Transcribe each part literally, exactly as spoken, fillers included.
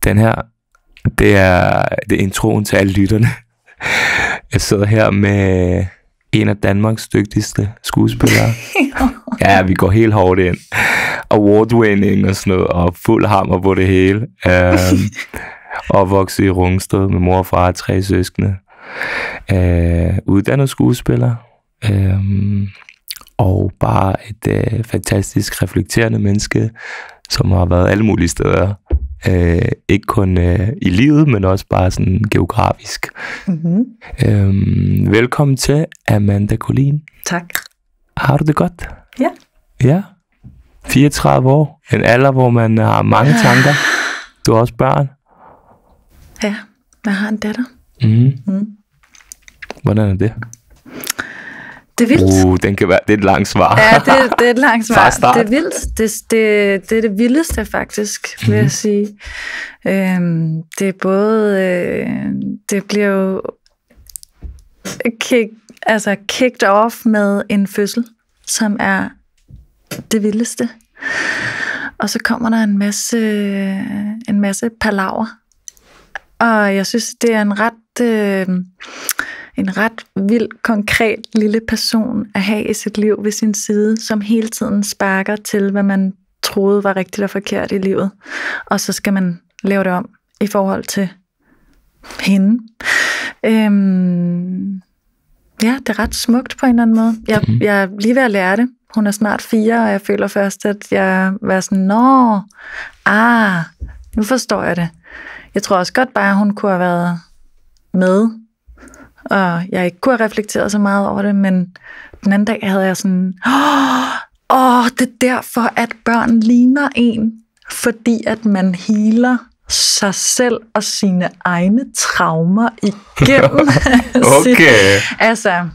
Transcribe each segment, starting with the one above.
den her, det er, det er introen til alle lytterne. Jeg sidder her med en af Danmarks dygtigste skuespillere. Ja, vi går helt hårdt ind. Award-winning og sådan noget, og fuld hammer på det hele. Um, opvokset i Rungsted med mor og far og tre søskende. Uh, uddannet skuespiller. Um, og bare et uh, fantastisk reflekterende menneske, som har været alle mulige steder. Uh, ikke kun uh, i livet, men også bare sådan geografisk. Mm-hmm. Um, velkommen til Amanda Collin. Tak. Har du det godt? Ja. Ja. fireogtredive år. En alder, hvor man har mange tanker. Du har også børn. Ja, jeg har en datter. Mm. Mm. Hvordan er det? Det er vildt. Uh, den kan være, det er et langt svar. Ja, det, det er et langt svar. Det er vildt. Det, det, det er det vildeste, faktisk, vil mm-hmm. jeg sige. Øhm, det er både... Øh, det bliver jo kick, altså kicked off med en fødsel, som er det vildeste. Og så kommer der en masse, en masse palaver. Og jeg synes, det er en ret... Øh, en ret vild, konkret lille person at have i sit liv ved sin side, som hele tiden sparker til, hvad man troede var rigtigt og forkert i livet. Og så skal man lave det om i forhold til hende. Øhm, ja, det er ret smukt på en eller anden måde. Jeg, mm. jeg er lige ved at lære det. Hun er snart fire, og jeg føler først, at jeg var sådan, nå, ah, nu forstår jeg det. Jeg tror også godt bare, at hun kunne have været med, og jeg ikke kunne have reflekteret så meget over det, men den anden dag havde jeg sådan, åh, det er derfor, at børn ligner en, fordi at man healer sig selv og sine egne traumer igennem. Okay. altså,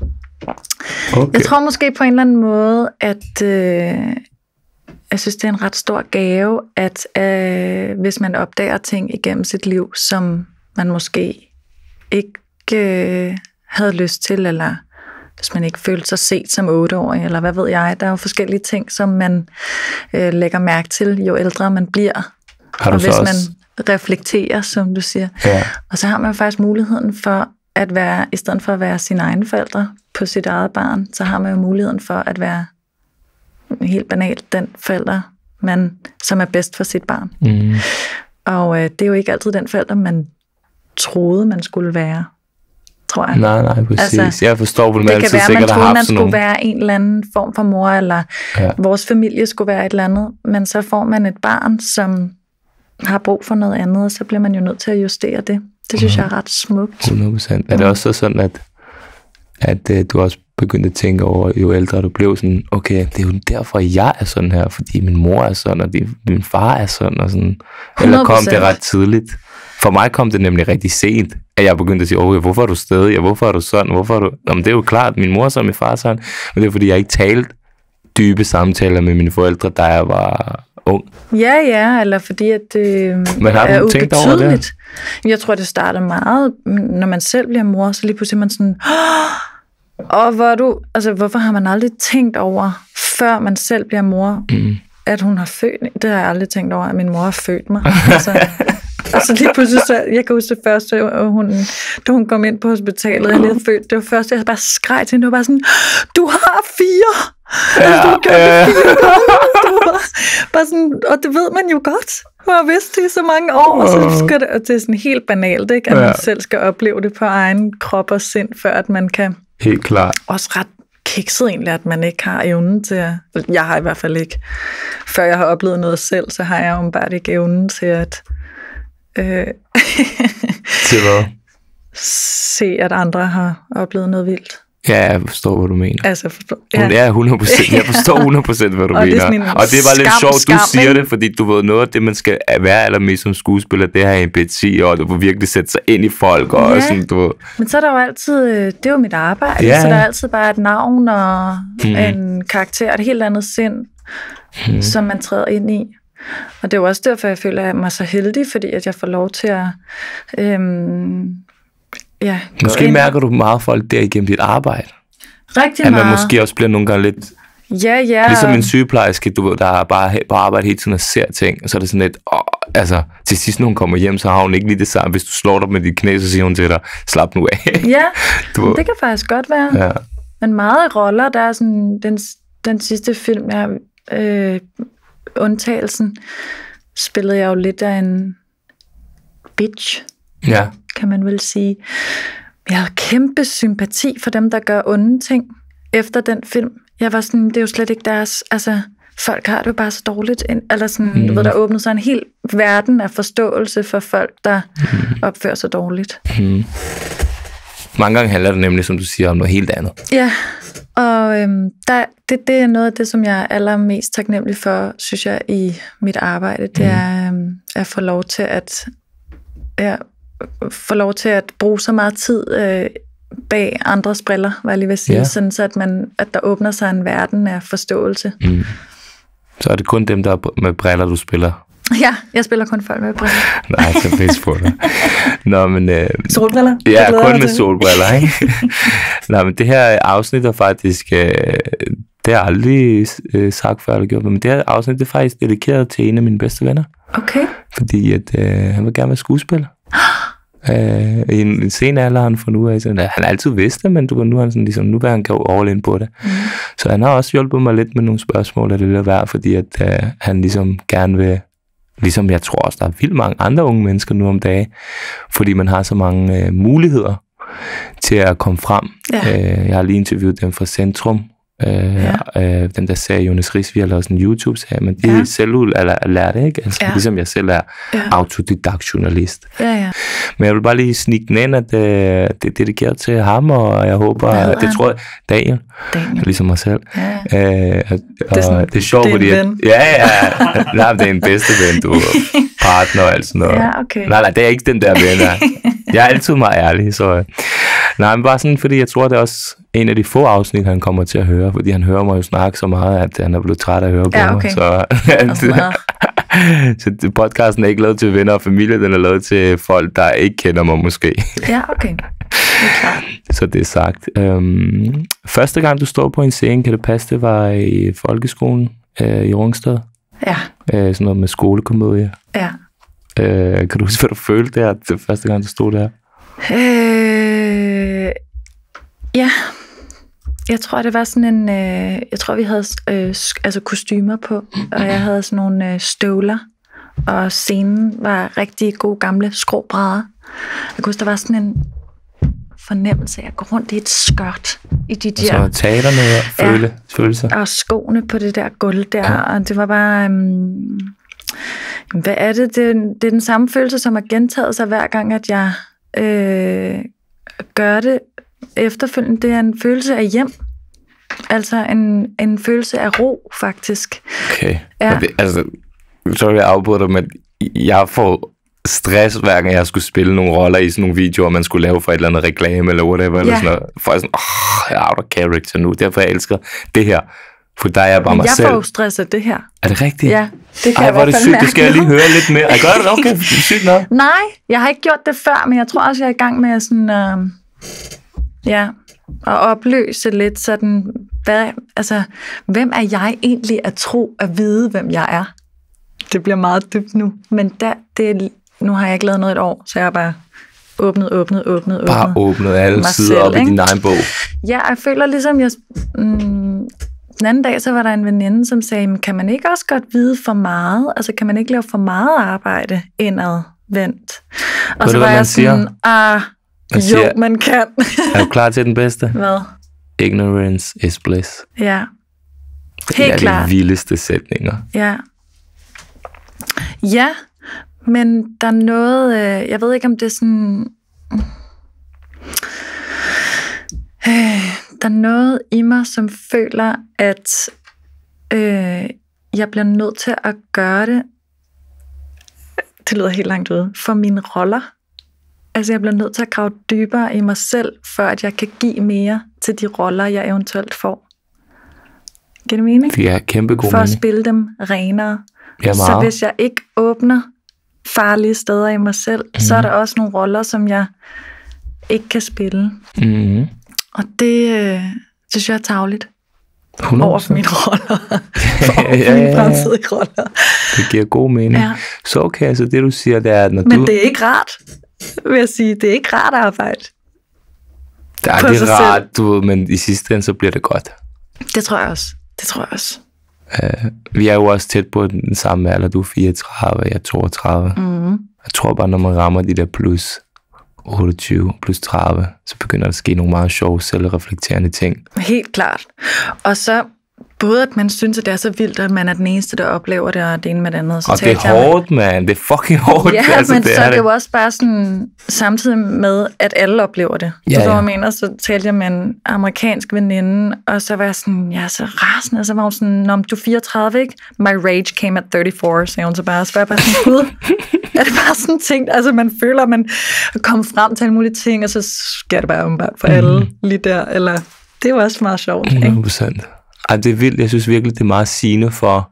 okay. Jeg tror måske på en eller anden måde, at øh, jeg synes, det er en ret stor gave, at øh, hvis man opdager ting igennem sit liv, som man måske ikke øh, havde lyst til, eller hvis man ikke følte sig set som otteårig, eller hvad ved jeg. Der er jo forskellige ting, som man øh, lægger mærke til, jo ældre man bliver. Har du og hvis også... man reflekterer, som du siger. Ja. Og så har man faktisk muligheden for at være, i stedet for at være sine egne forældre på sit eget barn, så har man jo muligheden for at være helt banalt den forælder, man, som er bedst for sit barn. Mm. Og øh, det er jo ikke altid den forælder, man troede, man skulle være, tror jeg. Nej, nej, præcis. Altså, jeg forstår, hvor man altid sikkert har haft sådan nogle... Det kan være, man troede, man skulle nogle... være en eller anden form for mor, eller ja. Vores familie skulle være et eller andet, men så får man et barn, som har brug for noget andet, og så bliver man jo nødt til at justere det. Det synes mm. jeg er ret smukt. hundrede procent. Er det også sådan, at, at uh, du også begyndte at tænke over, jo ældre du blev, sådan, okay, det er jo derfor, jeg er sådan her, fordi min mor er sådan, og min far er sådan, og sådan. Eller kom det ret tidligt? For mig kom det nemlig rigtig sent, at jeg begyndte at sige, åh, hvorfor er du stedig? Ja, hvorfor er du sådan? Hvorfor er du... Jamen, det er jo klart, min mor er sådan, min far er sådan, men det er fordi, jeg ikke talte dybe samtaler med mine forældre, da jeg var ung. Ja, ja, eller fordi, at det men har er du tænkt over det? Jeg tror, det starter meget, når man selv bliver mor, så lige pludselig er man sådan, åh, hvor du... Altså, hvorfor har man aldrig tænkt over, før man selv bliver mor, mm. at hun har født... Det har jeg aldrig tænkt over, at min mor har født mig. Altså... Og så lige pludselig, så, jeg kan huske det første, hun, da hun kom ind på hospitalet, jeg havde født, det var første, jeg bare skreg til hende, det var bare sådan, du har fire! Ja, altså, du har gjort det fire gange. Det var bare, bare sådan, og det ved man jo godt, hun har vidst det i så mange år, og, så skal det, og det er sådan helt banalt, ikke? At man selv skal opleve det på egen krop og sind, før at man kan... Helt klart. Også ret kikset egentlig, at man ikke har evnen til at... Jeg har i hvert fald ikke. Før jeg har oplevet noget selv, så har jeg jo bare ikke evnen til at... Øh, til hvad? Se, at andre har oplevet noget vildt. Ja, jeg forstår, hvad du mener. Altså, forstår, ja. Hun er hundrede procent. Jeg forstår hundrede procent, hvad du og mener. Det og det var lidt sjovt, du skam, siger det, fordi du ved, noget af det, man skal være allermest som skuespiller, det her empati, og du vil virkelig sætte sig ind i folk. Og ja, sådan, du... men så er der jo altid, det er jo mit arbejde, ja. Så der er altid bare et navn og mm. en karakter, et helt andet sind, mm. som man træder ind i. Og det er jo også derfor, jeg føler mig så heldig, fordi at jeg får lov til at... Øhm, ja, måske ind. Mærker du meget folk der igennem dit arbejde? Rigtig at meget. At man måske også bliver nogle gange lidt... Ja, ja. Ligesom en sygeplejerske, du ved, der er bare på arbejde hele tiden og ser ting, og så er det sådan lidt, åh, altså, til sidst, når hun kommer hjem, så har hun ikke lige det samme. Hvis du slår dig med dit knæ, så siger hun til dig, slap nu af. Ja, du, det kan faktisk godt være. Ja. Men meget roller, der er sådan, den, den sidste film, jeg øh, undtagelsen, spillede jeg jo lidt af en bitch, ja. kan man vel sige. Jeg havde kæmpe sympati for dem, der gør onde ting efter den film. Jeg var sådan, det er jo slet ikke deres, altså, folk har det jo bare så dårligt, eller sådan, mm. du ved, der åbnede sig en hel verden af forståelse for folk, der mm. opfører sig dårligt. Mm. Mange gange handler det nemlig, som du siger, om noget helt andet. Ja, og øhm, der, det, det er noget af det, som jeg er allermest taknemmelig for, synes jeg, i mit arbejde. Det mm. er øhm, at få lov til at, ja, få lov til at bruge så meget tid øh, bag andres briller, hvad jeg lige vil sige, yeah. sådan så at, man, at der åbner sig en verden af forståelse. Mm. Så er det kun dem, der er med briller, du spiller? Ja, jeg spiller kun folk med briller. Nej, så pisse på dig. Nå, men... Øh, solbriller? Ja, kun med solbriller, ikke? Nå, men det her afsnit er faktisk... Øh, det har jeg aldrig øh, sagt før, eller gjort, men det her afsnit det er faktisk dedikeret til en af mine bedste venner. Okay. Fordi at, øh, han vil gerne være skuespiller. Øh, I en, en sen alder har han fundet ud af, sådan, han har altid vidst det, men du, nu, er han sådan, ligesom, nu vil han gå all in på det. Mm. Så han har også hjulpet mig lidt med nogle spørgsmål af det der værd, fordi at, øh, han ligesom gerne vil, ligesom jeg tror også, der er vildt mange andre unge mennesker nu om dagen, fordi man har så mange øh, muligheder til at komme frem. Ja. Øh, jeg har lige interviewet dem fra Centrum, Øh, ja. øh, den der serie Jonas Riis, vi har lavet sådan en YouTube-serie, men det er ja. selvlært, ikke? Altså, ja. Ligesom jeg selv er ja. autodidakt journalist. Ja, ja. Men jeg vil bare lige snige den ind, at øh, det er dedikeret til ham, og jeg håber, at, det tror jeg, Daniel, Daniel. Ligesom mig selv. Ja. Øh, og, det er, sådan, det er sjovt, det er fordi... At, ja, ja, nej, det er en bedste ven, du partner og alt sådan noget. Ja, okay. Nej, nej, det er ikke den der ven, der. Jeg er altid meget ærlig, så... Nej, men bare sådan, fordi jeg tror, det er også en af de få afsnit, han kommer til at høre, fordi han hører mig jo snakke så meget, at han er blevet træt af at høre på ja, okay. mig. Så, så podcasten er ikke lavet til venner og familie, den er lavet til folk, der ikke kender mig måske. Ja, okay. Det er klart. Så det er sagt. Øhm, første gang, du står på en scene, kan det passe, det var i folkeskolen øh, i Rungsted? Ja. Øh, sådan noget med skolekomedie. Ja. Øh, kan du huske, hvad du følte der, det første gang, du stod der? Øh, ja, jeg tror det var sådan en, øh, jeg tror vi havde øh, altså kostymer på, og jeg havde sådan nogle øh, støvler, og scenen var rigtig gode gamle skråbrædder. Jeg kunne huske, der var sådan en fornemmelse af at gå rundt i et skørt i de der... Og så teater noget og føle, ja, følelser. Og skoene på det der gulv der, ja. Og det var bare... Øhm, hvad er det? det? Det er den samme følelse, som har gentaget sig hver gang, at jeg øh, gør det efterfølgende. Det er en følelse af hjem. Altså en, en følelse af ro, faktisk. Okay. Ja. Det, altså, så vil jeg afbryde dig, men jeg får stress, hver gang jeg skulle spille nogle roller i sådan nogle videoer, man skulle lave for et eller andet reklame, eller whatever, ja. Eller sådan noget. For jeg sådan, åh, jeg er out of character nu. Derfor jeg elsker det her. For der er jeg bare mig jeg selv. Jeg får jo stress af det her. Er det rigtigt? Ja, det kan Ej, jeg hvor er det sygt, det skal jeg lige høre lidt mere. Jeg gør det, okay, sygt nok. Nej, jeg har ikke gjort det før, men jeg tror også, jeg er i gang med at sådan, øh, ja, at opløse lidt sådan, hvad, altså, hvem er jeg egentlig at tro, at vide, hvem jeg er? Det bliver meget dybt nu, men der, det, nu har jeg ikke lavet noget et år, så jeg har bare åbnet, åbnet, åbnet, åbnet. Bare åbnet alle sider op i din egen bog. Ja, jeg føler ligesom, jeg... Mm, den anden dag, så var der en veninde, som sagde, men kan man ikke også godt vide for meget? Altså, kan man ikke lave for meget arbejde indadvendt? Og Ved så du, var jeg siger? sådan, ah, man jo, siger, man kan. Er du klar til den bedste? Hvad? Ignorance is bliss. Ja, helt klart. Det er de vildeste sætninger. Ja. Ja, men der er noget, øh, jeg ved ikke, om det er sådan... Øh, der er noget i mig, som føler, at øh, jeg bliver nødt til at gøre det, det lyder helt langt ude, for mine roller. Altså, jeg bliver nødt til at grave dybere i mig selv, for at jeg kan give mere til de roller, jeg eventuelt får. Giver det mening? Det er kæmpe god For mening. at spille dem renere. Ja, så hvis jeg ikke åbner farlige steder i mig selv, mm. så er der også nogle roller, som jeg ikke kan spille. Mm. Og det, det synes jeg er tarveligt. hundrede procent over for mine roller. For over Ja, for ja, mine ja. fremtidige roller. Det giver god mening. Ja. Så okay, altså det du siger, det er, at når Men du... det er ikke rart, vil jeg sige. Det er ikke rart arbejde. Ja, på det sig er rart, du ved, men i sidste ende, så bliver det godt. Det tror jeg også. Det tror jeg også. Uh, vi er jo også tæt på den samme alder. Du er fireogtredive, jeg er toogtredive. Mm. Jeg tror bare, når man rammer de der plus otteogtyve, plus tredive, så begynder der at ske nogle meget sjove, selvreflekterende ting. Helt klart. Og så både, at man synes, at det er så vildt, at man er den eneste, der oplever det, og det ene med det andet. Så Og det er hårdt, mand. Det er fucking hårdt. Ja, altså, men det så er er det det jo også bare sådan, samtidig med, at alle oplever det. Ja, Så ja. jeg mener, så talte jeg med en amerikansk veninde, og så var jeg sådan, jeg er så rasende, og så var hun sådan, nå, du er fireogtredive, ikke? My rage came at thirty-four, sagde hun så bare. Så var jeg bare sådan, gud, er det bare sådan ting, altså man føler, at man kommer frem til alle mulige ting, og så sker det bare åbenbart for alle lige der, eller det er jo også meget sjovt, ikke? hundrede procent. Ej, det er vildt. Jeg synes virkelig, det er meget sigende for,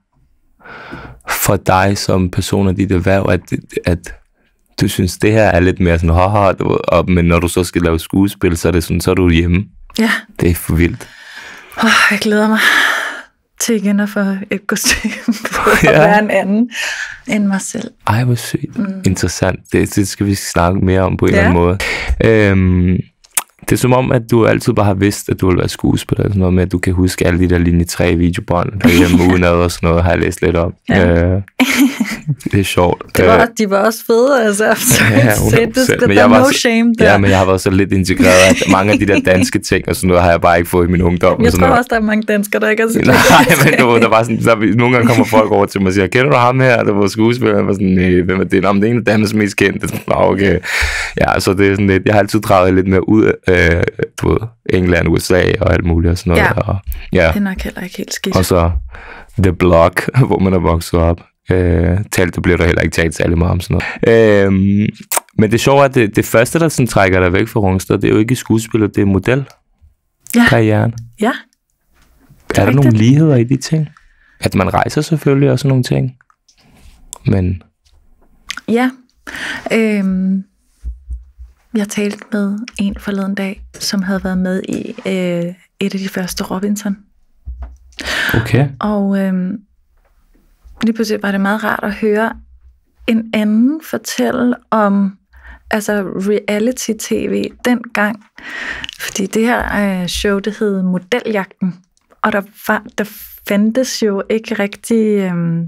for dig som person af dit erhverv, at, at du synes, det her er lidt mere sådan, haha, du ved, og, men når du så skal lave skuespil, så er det sådan, så er du hjemme. Ja. Det er for vildt. Oh, jeg glæder mig til igen at få et kostume på at Ja. være en anden end mig selv. Ej, hvor sygt. Mm. Interessant. Det, det skal vi snakke mere om på en Ja. eller anden måde. Øhm, det er som om, at du altid bare har vidst, at du ville være skuespiller. Sådan noget med, at du kan huske alle de der linje tre videobånd, der hjemme udenad og sådan noget, har jeg læst lidt om. Ja. Øh, det er sjovt. Det var, de var også fede, altså. Så Ja, ja, det, det, men der jeg er var no så- shame der. Ja, men jeg har været så lidt integreret, at mange af de der danske ting og sådan noget, har jeg bare ikke fået i min ungdom. jeg og sådan tror noget. også, der er mange danskere, der ikke har set Nej, men du ved, der var sådan, der, nogle gange kommer folk over til mig og siger, kender du ham her? Der var skuespiller. Jeg var sådan, nej, hvem er det? Nå, men det er en af Danmarks mest kendte. Nå, okay. Ja, så det er sådan lidt, jeg har altid draget lidt mere ud af, øh, du ved, England, U S A og alt muligt og sådan noget. Ja. Og, ja. Det er nok heller ikke helt skidt. Og så The Block, hvor man er vokset op. Øh, talt, det bliver der heller ikke talt særlig meget om sådan noget. Øh, men det sjove er, at det, det første, der sådan trækker dig væk fra Rungsted, det er jo ikke skuespiller, det er modelkarrieren. Ja. Ja. Er der rigtigt. nogle ligheder i de ting? At man rejser selvfølgelig og sådan nogle ting. Men Ja. Øhm, jeg talte med en forleden dag, som havde været med i øh, et af de første Robinson. okay. Og øhm, lige pludselig var det meget rart at høre en anden fortælle om altså reality-tv dengang. Fordi det her øh, show, det hed Modeljagten. Og der, var, der fandtes jo ikke rigtig øhm,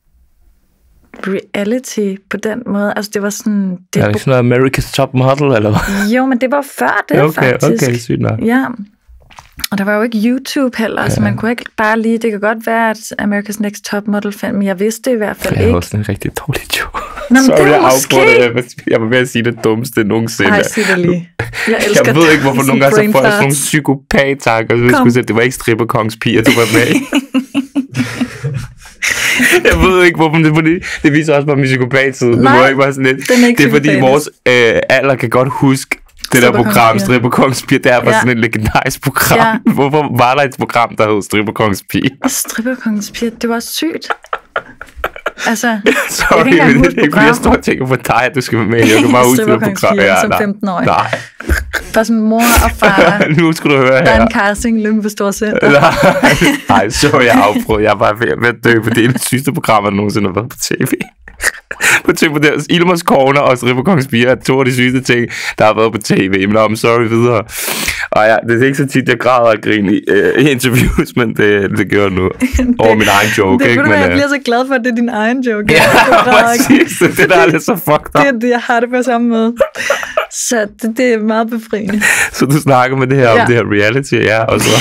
reality på den måde. Altså det var sådan... Det Er det ikke sådan noget America's Top Model, eller hvad? Jo, men det var før det, okay, faktisk. okay, sygt nok. Ja, og der var jo ikke YouTube heller, ja. Så man kunne ikke bare lige... Det kan godt være, at America's Next Top Model fandt, men jeg vidste det i hvert fald Det er ikke. også en rigtig dårlig joke. Nå, men Sorry, det er jeg måske- afbrød det. Jeg var ved at sige det dummeste nogensinde. Ej, sig det lige. Jeg elsker Jeg ved ikke, hvorfor sådan nogle gange så brain får jeg sådan farts. nogle psykopat-tanker. Så jeg Kom. skulle sige, det var ikke stripperkongspiger, du var med i. Jeg ved ikke, hvorfor det, fordi det viser også bare min psykopat-side. Det Nej, må ikke være sådan lidt. den er ikke Det er fordi psykopatisk. vores øh, alder kan godt huske det der program, Stripperkongspiger. Stripperkongspiger. Det er bare Ja. sådan et legendarisk program. Ja. Hvorfor var der et program, der hed Stripperkongspiger? Stripperkongens piger, det var sygt. Altså, Sorry, jeg kan ikke engang men huske det er ikke fordi, jeg programmet. står og tænker på dig, at du skal være med. Jeg kan bare huske det der program. Stripperkongspiger som nej. femten-årig. Nej, Bare sådan mor og far, nu skal du høre der er her. en casting, Lyngby Storcenter. Nej, nej, så jeg afprøvet. Jeg er bare ved ved at dø, for det er det sygeste program, der nogensinde har været på tv. På tv på det. Ilmers Corner og Stripperkongens Piger er to af de sygeste ting, der har været på tv. Men I'm sorry videre. Og ja, det er ikke så tit, jeg græder og griner i, øh, i interviews, men det, det gør jeg nu. Over min egen joke, Det, ikke? men, Men, jeg øh, bliver så glad for, at det er din egen joke. ja, Jeg græder ikke. præcis. Det er der er lidt så fucked up. Det er det, jeg har det på samme måde. Så det, det er meget befriende. Så du snakker med det her om Ja. det her reality, ja, og så...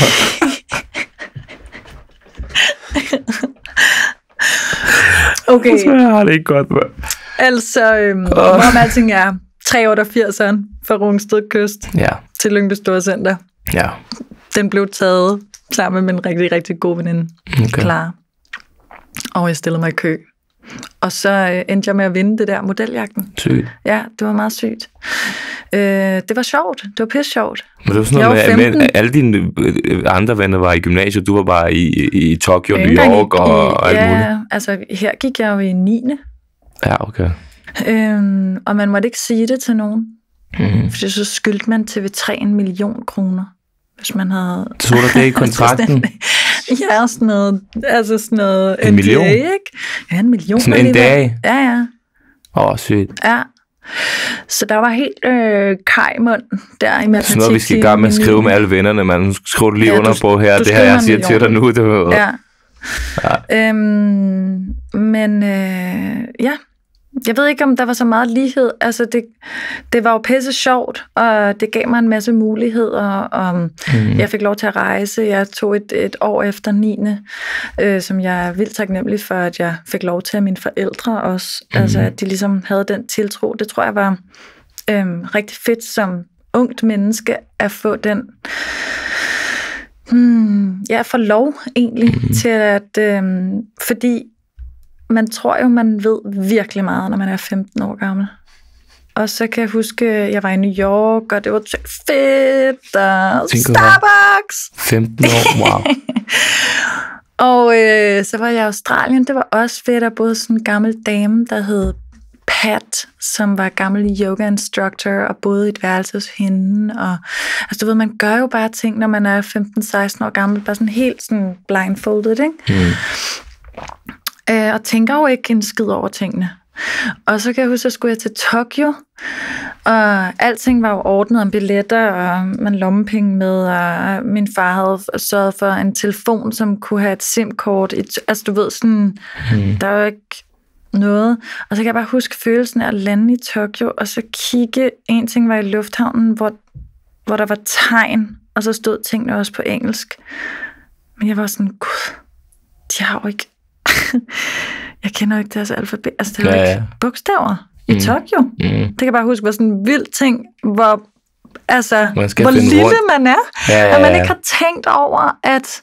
Okay, Så jeg har det ikke godt med. altså, øhm, hvorom alting er tre otteogfirseren fra Rungsted Kyst Ja, til Lyngby Storcenter. ja. Den blev taget sammen med min rigtig, rigtig gode veninde, Okay. Clara. Og jeg stillede mig i kø. Og så øh, endte jeg med at vinde det der modeljagten. Sygt. Ja, det var meget sygt. Øh, det var sjovt. Det var pisse sjovt. Men det var sådan Jeg noget var med, femten. men alle dine øh, andre venner var i gymnasiet, du var bare i, i, i Tokyo, New York og, og alt ja, muligt. altså her gik jeg jo i niende. Ja, okay. Øhm, og man måtte ikke sige det til nogen. Mm. Fordi så skyldte man T V tre en million kroner, hvis man havde... Så der det i kontrakten? Ja, sådan noget, altså sådan noget En N D A, million? ikke? Ja, en million. Sådan en dag? Ja, ja. Åh, oh, sygt. Ja. Så der var helt øh, kajmund der i matematik. Sådan noget, vi skal i gang med at skrive med alle vennerne, man. Skriv det lige Ja, under du- på her. du Det her, skriver jeg en siger til million. dig nu. Det var, Ja. Ja. Øhm, men øh, ja, jeg ved ikke, om der var så meget lighed. Altså, det, det var jo pisse sjovt, og det gav mig en masse muligheder, og mm. jeg fik lov til at rejse. Jeg tog et, et år efter niende, øh, som jeg er vildt taknemmelig for, at jeg fik lov til af mine forældre også. Mm. Altså, at de ligesom havde den tiltro. Det tror jeg var øh, rigtig fedt som ungt menneske at få den... Hmm, jeg får lov egentlig mm. til at... Øh, fordi man tror jo, man ved virkelig meget, når man er femten år gammel. Og så kan jeg huske, jeg var i New York, og det var fedt, og Tænker Starbucks. femten år, wow. Og øh, så var jeg i Australien, det var også fedt, der boede sådan en gammel dame, der hed Pat, som var gammel yoga instructor, og boede i et værelse hos hende. Og, altså du ved, man gør jo bare ting, når man er femten seksten år gammel, bare sådan helt sådan blindfolded, ikke? Mm. Øh, og tænker jo ikke en skid over tingene. Og så kan jeg huske, så skulle jeg til Tokyo, og alting var jo ordnet om billetter, og man lommepenge med, og min far havde sørget for en telefon, som kunne have et SIM-kort. Altså du ved, sådan, mm. der er jo ikke noget. Og så kan jeg bare huske følelsen af at lande i Tokyo, og så kigge, en ting var i lufthavnen, hvor, hvor der var tegn, og så stod tingene også på engelsk. Men jeg var sådan, gud, de har jo ikke... jeg kender jo ikke deres alfabet. Altså, det er jo Ja, ja. ikke bogstaver i Mm. Tokyo. Mm. Det kan jeg bare huske, var sådan en vild ting, hvor, altså, Man skal hvor finde lille rundt. man er. Ja, ja, At man ja. ikke har tænkt over, at,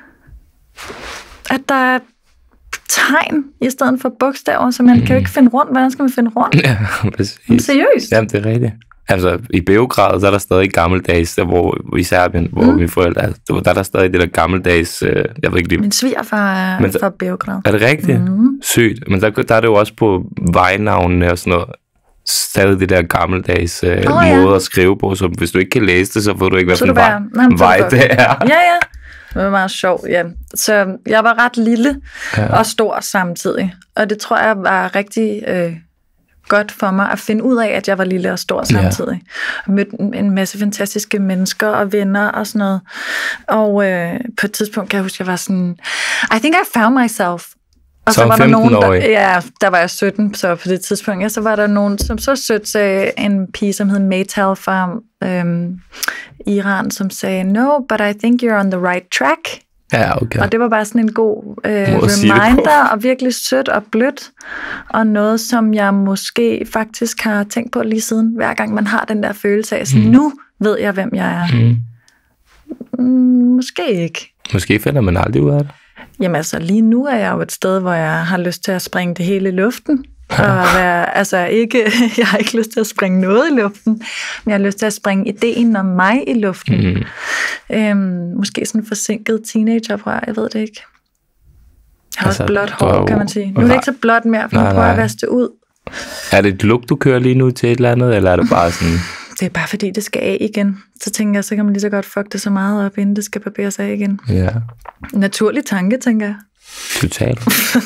at der er tegn i stedet for bogstaver, så man mm. kan jo ikke finde rundt. Hvordan skal man finde rundt? Ja, præcis. Seriøst? Jamen, det er rigtigt. Altså, i Beograd, så er der stadig gammeldags, der, hvor, i Serbien, hvor mm. mine forældre, altså, der er der stadig det der gammeldags, øh, jeg ved ikke lige. Min svigerfar er Men så- fra Beograd. Er det rigtigt? Mm. Sygt. Men der, der er det jo også på vejnavnene og sådan noget, stadig det der gammeldags øh, Åh, oh, ja. måde at skrive på, så hvis du ikke kan læse det, så får du ikke, hvad Så for en du vej, bare- Nej, men så er vej det det er. Ja, ja. Det var meget sjovt, ja. Så jeg var ret lille Ja. og stor samtidig. Og det tror jeg var rigtig øh, godt for mig at finde ud af, at jeg var lille og stor samtidig. Og mødte en- en masse fantastiske mennesker og venner og sådan noget. Og øh, på et tidspunkt kan jeg huske, at jeg var sådan, I think I found myself. Og Som var der nogen, der, femten-årig? ja, der var jeg sytten, så på det tidspunkt, ja, så var der nogen, som så sødt sagde, en pige, som hed Maytal fra øhm, Iran, som sagde, no, but I think you're on the right track. Ja, okay. Og det var bare sådan en god øh, Måde at sige det på. reminder, og virkelig sødt og blødt, og noget, som jeg måske faktisk har tænkt på lige siden, hver gang man har den der følelse af, sådan, mm. nu ved jeg, hvem jeg er. Mm. Mm, måske ikke. Måske finder man aldrig ud af det. Jamen altså, lige nu er jeg jo et sted, hvor jeg har lyst til at springe det hele i luften. Og være, altså ikke, jeg har ikke lyst til at springe noget i luften, men jeg har lyst til at springe ideen om mig i luften. Mm. Øhm, måske sådan en forsinket teenagerprøv, jeg ved det ikke. Jeg har Altså, også blåt du har hår, jo- kan man sige. Nu er det ikke så blåt mere, for Nej, nu prøver jeg at nej. vaske det ud. Er det et look, du kører lige nu til et eller andet, eller er det bare sådan... Det er bare fordi, det skal af igen. Så tænker jeg, så kan man lige så godt fuck det så meget op, inden det skal barberes af igen. Ja, Naturlig tanke, tænker jeg. totalt.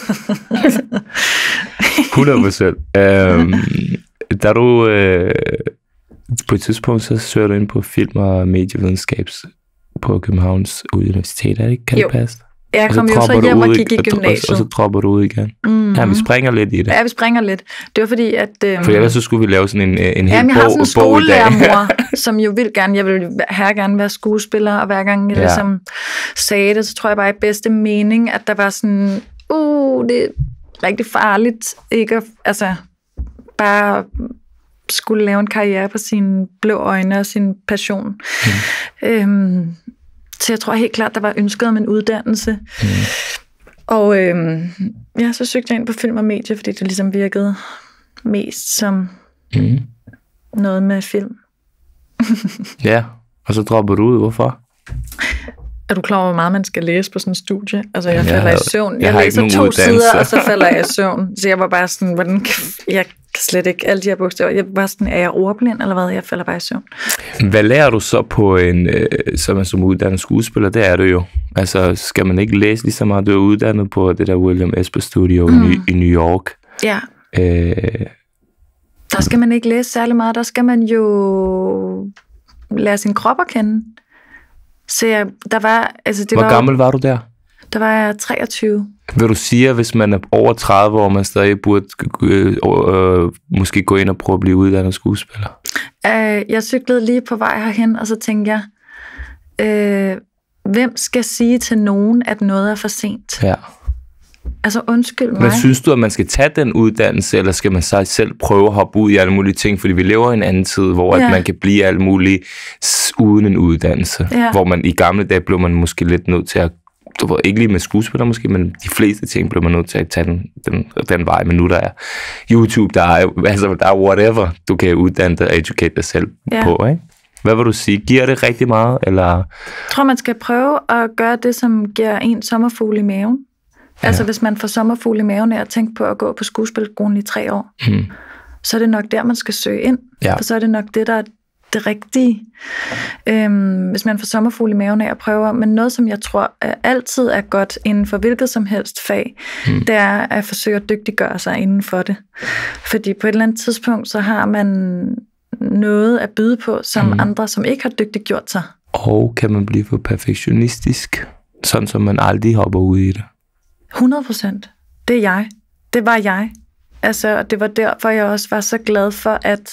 hundrede procent. Øhm, da du... Øh, på et tidspunkt, så søger du ind på film- og medievidenskabs på Københavns Universitet, er det ikke? Kan Jo. det passe? Jeg Og så kom jo dropper så du hjem og ud gik i og- og- gymnasiet. Og så dropper du ud igen. Mm-hmm. Ja, vi springer lidt i det. Ja, vi springer lidt. Det var fordi, at... Øhm, For ellers så skulle vi lave sådan en, en hel Jamen, jeg har sådan en bog, bog i dag. skolelærermor, som jo vil gerne, jeg vil her gerne være skuespiller, og hver gang jeg Ja. ligesom sagde det, så tror jeg bare i bedste mening, at der var sådan, uh, det er rigtig farligt, ikke at, altså, bare skulle lave en karriere på sine blå øjne og sin passion. Mm. Øhm, så jeg tror helt klart, der var ønsket om en uddannelse. Mm. Og øhm, ja, så søgte jeg ind på film og medie, fordi det ligesom virkede mest som Mm. noget med film. Ja, og så dropper du ud. Hvorfor? Er du klar over, hvor meget man skal læse på sådan en studie? Altså, jeg jeg falder har, i søvn. Jeg, jeg jeg læser to uddannelse. sider, og så falder jeg i søvn. Så jeg var bare sådan, hvordan kan jeg kan slet ikke alle de her bogstaver. Jeg var sådan, er jeg ordblind, eller hvad? Jeg falder bare i søvn. Hvad lærer du så på en, øh, som, som uddannet skuespiller? Det er du jo. Altså, skal man ikke læse lige så meget? Du er uddannet på det der William Esper Studio mm. i, i New York. Ja. Øh, Der skal man ikke læse særlig meget. Der skal man jo lære sin krop at kende. Så jeg, der var, altså det Hvor var, gammel var du der? Der var jeg treogtyve. Vil du sige, at hvis man er over tredive år, man stadig burde øh, øh, måske gå ind og prøve at blive uddannet skuespiller? Uh, jeg cyklede lige på vej herhen, og så tænkte jeg, uh, hvem skal sige til nogen, at noget er for sent? Ja. Altså undskyld mig. Men synes du, at man skal tage den uddannelse, eller skal man så selv prøve at hoppe ud i alle mulige ting? Fordi vi lever i en anden tid, hvor ja. at man kan blive alt muligt uden en uddannelse. Ja. Hvor man i gamle dage blev man måske lidt nødt til at, du ved, ikke lige med skuespiller måske, men de fleste ting blev man nødt til at tage den, den, den vej. Men nu der er YouTube, der er, altså, der er whatever, du kan uddanne dig og educate dig selv ja. på, ikke? Hvad vil du sige? Giver det rigtig meget, eller? Jeg tror, man skal prøve at gøre det, som giver en sommerfugle i maven. Altså, ja. hvis man får sommerfugle i maven af at tænke på at gå på skuespilskolen i tre år, hmm. så er det nok der, man skal søge ind. Ja. For så er det nok det, der er det rigtige. Øhm, hvis man får sommerfugle i maven af at prøve. Men noget, som jeg tror er altid er godt inden for hvilket som helst fag, hmm. det er at forsøge at dygtiggøre sig inden for det. Fordi på et eller andet tidspunkt, så har man noget at byde på, som hmm. andre, som ikke har dygtiggjort sig. Og kan man blive for perfektionistisk, sådan som man aldrig hopper ud i det? hundrede procent. Det er jeg. Det var jeg. Altså, det var derfor, jeg også var så glad for at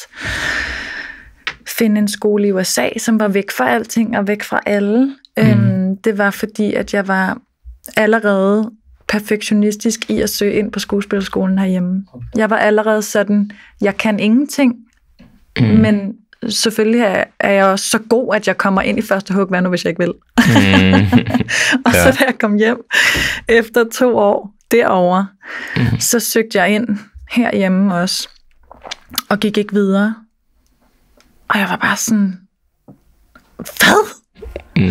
finde en skole i U S A, som var væk fra alting og væk fra alle. Mm. Øhm, det var fordi, at jeg var allerede perfektionistisk i at søge ind på skuespillerskolen herhjemme. Jeg var allerede sådan, jeg kan ingenting, mm. men selvfølgelig er jeg også så god, at jeg kommer ind i første hug, hvad nu, hvis jeg ikke vil. Mm. og ja. så da jeg kom hjem efter to år derovre, mm. så søgte jeg ind herhjemme også, og gik ikke videre. Og jeg var bare sådan, hvad? Mm.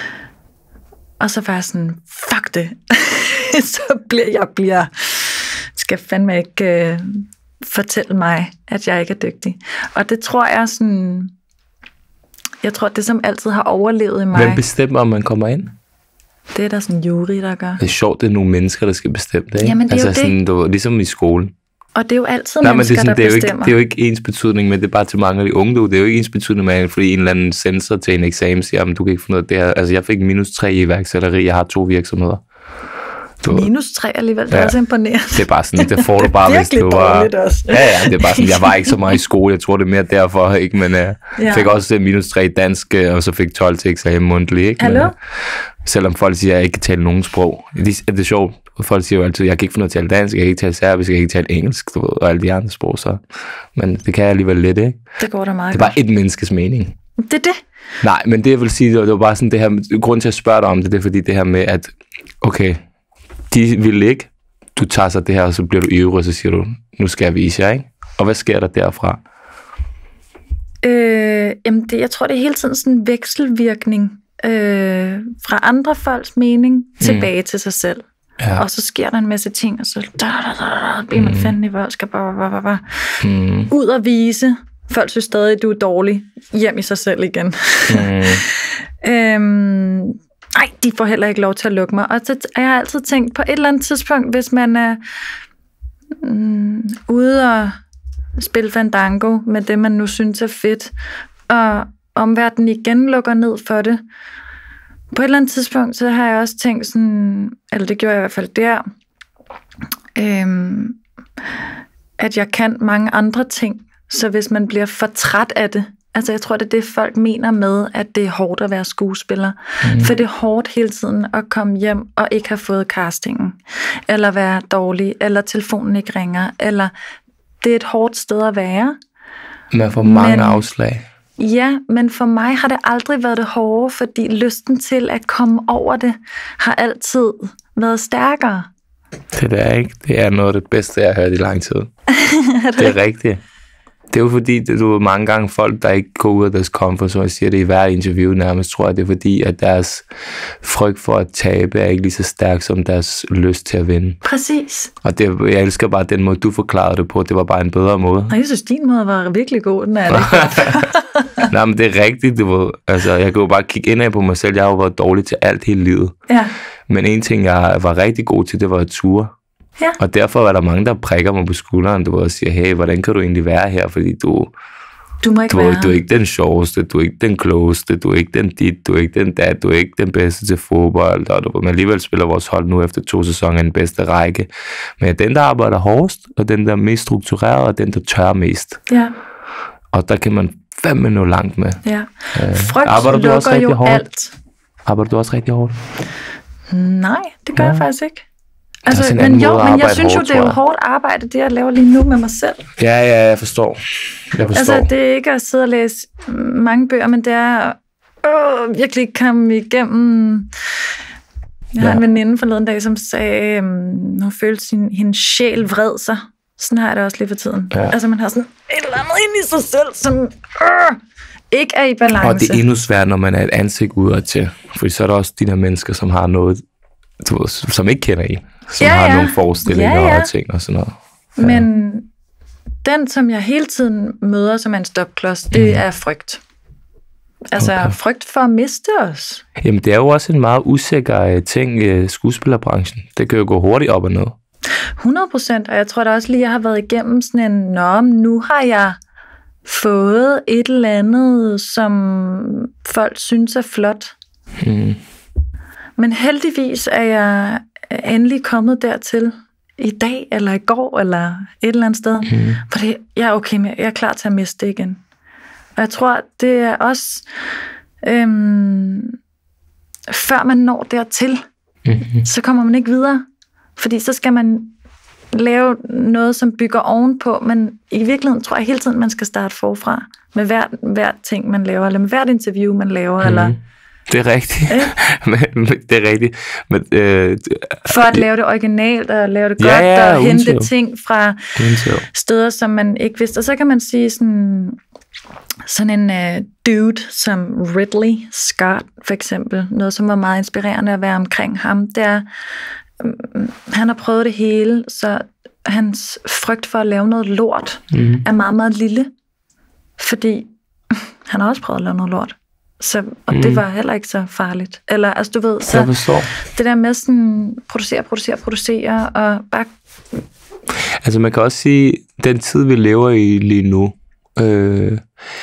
Og så var jeg sådan, fuck det. så bliver jeg bliver, skal fandme ikke... Øh, fortælle mig, at jeg ikke er dygtig. Og det tror jeg sådan, jeg tror, det som altid har overlevet i mig. Hvem bestemmer, om man kommer ind? Det er der sådan en jury, der gør. Det er sjovt, det er nogle mennesker, der skal bestemme det, ikke? Jamen, det er altså, jo sådan, det. Du, ligesom i skolen. Og det er jo altid Nej, mennesker, men det er sådan, der det er bestemmer. Ikke, det er jo ikke ens betydning, men det er bare til mange af de unge. Det er jo ikke ens betydning med, fordi en eller anden sensor til en eksamen siger, at du kan ikke få noget af det her. Altså, jeg fik minus tre i iværksætteri. Jeg har to virksomheder. Du, minus tre alligevel, det er ja. også imponerende. Det er bare sådan, det får du bare, hvis du var... Også. Ja, ja, det er bare sådan, jeg var ikke så meget i skole, jeg tror det er mere derfor, ikke? Men jeg ja. fik også minus tre i dansk, og så fik tolv til eksamen mundtlig, ikke? Hallo? Men, selvom folk siger, at jeg ikke kan tale nogen sprog. Det, det er sjovt, folk siger jo altid, at jeg kan ikke få noget at tale dansk, jeg kan ikke tale serbisk, jeg kan ikke tale engelsk, du ved, og alle de andre sprog, så... Men det kan jeg alligevel lidt, ikke? Det går da meget. Det er bare et menneskes mening. Det er det. Nej, men det jeg vil sige, det var bare sådan det her... Grunden til at spørge dig om det, det er fordi det her med, at... Okay, de vil ikke. Du tager så det her, og så bliver du ivrig, og så siger du, nu skal jeg vise jer, ikke? Og hvad sker der derfra? Øh, jamen, det, jeg tror, det er hele tiden sådan en vekselvirkning øh, fra andre folks mening mm. tilbage til sig selv. Ja. Og så sker der en masse ting, og så da, da, da, da, bliver man mm. fandme i vold, skal bare, bare, bare, bare. Mm. ud og vise. Folk synes stadig, du er dårlig. Hjem i sig selv igen. Mm. øhm, Nej, de får heller ikke lov til at lukke mig. Og så jeg har altid tænkt, på et eller andet tidspunkt, hvis man er mm, ude og spille Fandango med det, man nu synes er fedt, og omverdenen igen lukker ned for det, på et eller andet tidspunkt, så har jeg også tænkt sådan, eller det gjorde jeg i hvert fald der, øhm, at jeg kan mange andre ting, så hvis man bliver for træt af det, altså jeg tror, det er det, folk mener med, at det er hårdt at være skuespiller. Mm. For det er hårdt hele tiden at komme hjem og ikke have fået castingen, eller være dårlig, eller telefonen ikke ringer, eller det er et hårdt sted at være. Man får mange men, afslag. Ja, men for mig har det aldrig været det hårde, fordi lysten til at komme over det, har altid været stærkere. Det der, ikke? Det er noget af det bedste, jeg har hørt i lang tid. det? det er rigtigt. Det er jo fordi, det, du mange gange folk, der ikke går ud af deres comfort zone, siger det i hver interview nærmest, tror jeg, det er fordi, at deres frygt for at tabe er ikke lige så stærk som deres lyst til at vinde. Præcis. Og det, jeg elsker bare den måde, du forklarede det på. Det var bare en bedre måde. Og jeg synes, din måde var virkelig god, den er det ikke. Nej, men det er rigtigt, du ved. Altså, jeg kan jo bare kigge indad på mig selv. Jeg har jo været dårlig til alt hele livet. Ja. Men en ting, jeg var rigtig god til, det var at ture. Ja. Og derfor var der mange, der prikker mig på skulderen, du ved, og siger, hey, hvordan kan du egentlig være her? Fordi du, du, må ikke du, være. du er ikke den sjoveste, du er ikke den klogeste, du er ikke den dit, du er ikke den dat, du er ikke den bedste til fodbold. Og du, men alligevel spiller vores hold nu efter to sæsoner i den bedste række. Men den, der arbejder hårdest, og den, der er mest struktureret, og den, der tør mest. Ja. Og der kan man fandme nå langt med. Ja. Øh, Frygt lukker jo hårdt? alt. Arbejder du også rigtig hårdt? Nej, det gør ja. jeg faktisk ikke. Altså, men jo, men jeg synes hårdt, jo, det er jo hårdt arbejde, det jeg laver lige nu med mig selv. Ja, ja, jeg forstår. Jeg forstår. Altså, det er ikke at sidde og læse mange bøger, men det er øh, virkelig komme igennem. Jeg har ja. en veninde forleden dag, som sagde, at hun følte sin, hendes sjæl vred sig. Sådan har jeg det også lige for tiden. Ja. Altså, man har sådan et eller andet inde i sig selv, som øh, ikke er i balance. Og det er endnu svært, når man er et ansigt udad til. Fordi så er der også de der mennesker, som har noget, du ved, som ikke kender en. Som ja, ja. har nogle forestillinger ja, ja. og ting og sådan noget. Ja. Men den, som jeg hele tiden møder som en stopklods, det mm. er frygt. Altså okay. frygt for at miste os. Jamen, det er jo også en meget usikker ting i skuespillerbranchen. Det kan jo gå hurtigt op og ned. hundrede procent, og jeg tror da også lige, jeg har været igennem sådan en, nå, nu har jeg fået et eller andet, som folk synes er flot. Mm. Men heldigvis er jeg endelig kommet dertil i dag, eller i går, eller et eller andet sted, mm. hvor det, jeg er okay med, jeg er klar til at miste det igen. Og jeg tror, det er også, øhm, før man når dertil, mm-hmm. så kommer man ikke videre. Fordi så skal man lave noget, som bygger ovenpå, men i virkeligheden tror jeg hele tiden, man skal starte forfra med hver, hver ting, man laver, eller med hvert interview, man laver, mm. eller... Det er rigtigt. men, det er rigtigt. Men, øh, For at lave det originalt, og lave det godt, ja, ja, og hente undtøv. ting fra undtøv. Steder, som man ikke vidste. Og så kan man sige sådan, sådan en uh, dude som Ridley Scott, for eksempel. Noget, som var meget inspirerende at være omkring ham. Det er, um, han har prøvet det hele, så hans frygt for at lave noget lort mm. er meget, meget lille. Fordi han har også prøvet at lave noget lort. Så, og mm. det var heller ikke så farligt. Eller, altså du ved, så det der med sådan, producere, producere, producere, og bare... Altså man kan også sige, den tid vi lever i lige nu, øh,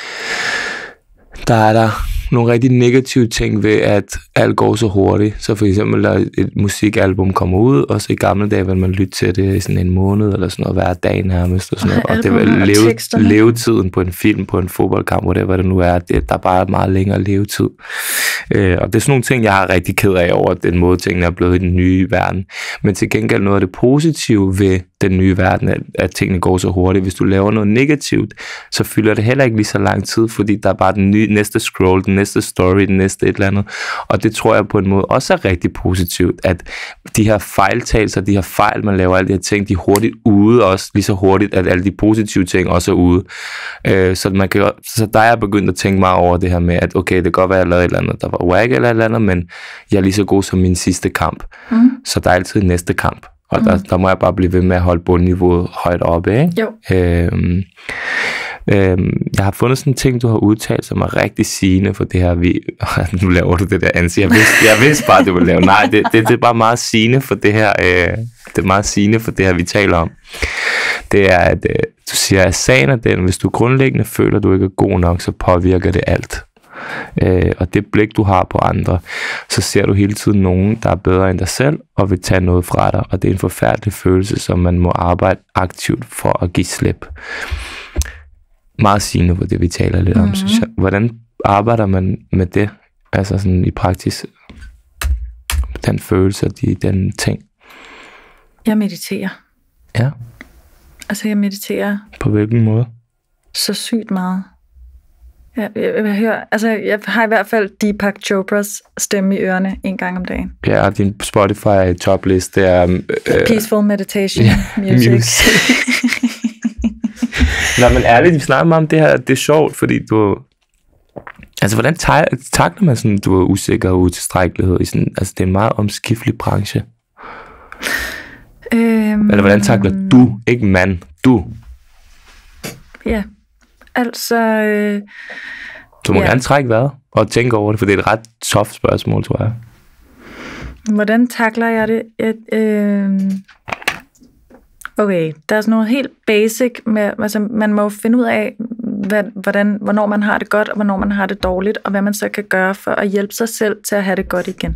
der er der nogle rigtig negative ting ved, at alt går så hurtigt. Så for eksempel, der et musikalbum kommer ud, og så i gamle dage vil man lytte til det i sådan en måned, eller sådan noget, hver dag nærmest. Og, sådan noget. Og det var leve, levetiden på en film, på en fodboldkamp, hvor det, hvad det nu er, det, der er bare meget længere levetid. Øh, og det er sådan nogle ting, jeg har rigtig ked af over, den måde tingene er blevet i den nye verden. Men til gengæld noget af det positive ved den nye verden, at, at tingene går så hurtigt. Hvis du laver noget negativt, så fylder det heller ikke lige så lang tid, fordi der er bare den nye, næste scroll, den næste story, den næste et eller andet. Og det tror jeg på en måde også er rigtig positivt, at de her fejltagelser, de her fejl, man laver, alle de her ting, de er hurtigt ude også, lige så hurtigt, at alle de positive ting også er ude. Øh, så, man kan, så der er jeg begyndt at tænke meget over det her med, at okay, det kan godt være, at jeg lavede et eller andet, der var whack eller et eller andet, men jeg er lige så god som min sidste kamp. Mm. Så der er altid næste kamp. Og der, mm. der må jeg bare blive ved med at holde bundniveauet højt oppe, ikke? Jo. Øhm, øhm, jeg har fundet sådan en ting, du har udtalt, som er rigtig sigende for det her. Vi, nu laver du det der ansigt. Jeg vidste, jeg vidste bare, du ville lave. Nej, det, det, det er bare meget sigende for det her. Øh, det er meget sigende for det her, vi taler om. Det er, at øh, du siger, at sagen er den, hvis du grundlæggende føler, at du ikke er god nok, så påvirker det alt. Øh, og det blik du har på andre, så ser du hele tiden nogen, der er bedre end dig selv og vil tage noget fra dig, og det er en forfærdelig følelse, som man må arbejde aktivt for at give slip. Meget sigende på det vi taler lidt mm-hmm. om, synes jeg. Hvordan arbejder man med det, altså sådan i praksis, den følelse, de, den ting? Jeg mediterer. Ja. Altså jeg mediterer. På hvilken måde? Så sygt meget. Jeg, jeg, jeg, hører, altså, jeg har i hvert fald Deepak Chopras stemme i ørerne en gang om dagen. Ja, din Spotify toplist, det er... Øh, Peaceful meditation yeah, music. music. Nej, men ærligt, vi snakker meget om det her, det er sjovt, fordi du... Altså, hvordan takler man sådan, du er usikker og utilstrækkelighed i sådan... Altså, det er en meget omskiftelig branche. Øhm, Eller hvordan takler du, ikke mand, du? Ja, altså... Øh, du må ja. gerne trække vejret og tænke over det, for det er et ret tough spørgsmål, tror jeg. Hvordan takler jeg det? Et, øh, okay, der er sådan noget helt basic med, altså man må finde ud af, hvad, hvordan, hvornår man har det godt, og hvornår man har det dårligt, og hvad man så kan gøre for at hjælpe sig selv til at have det godt igen.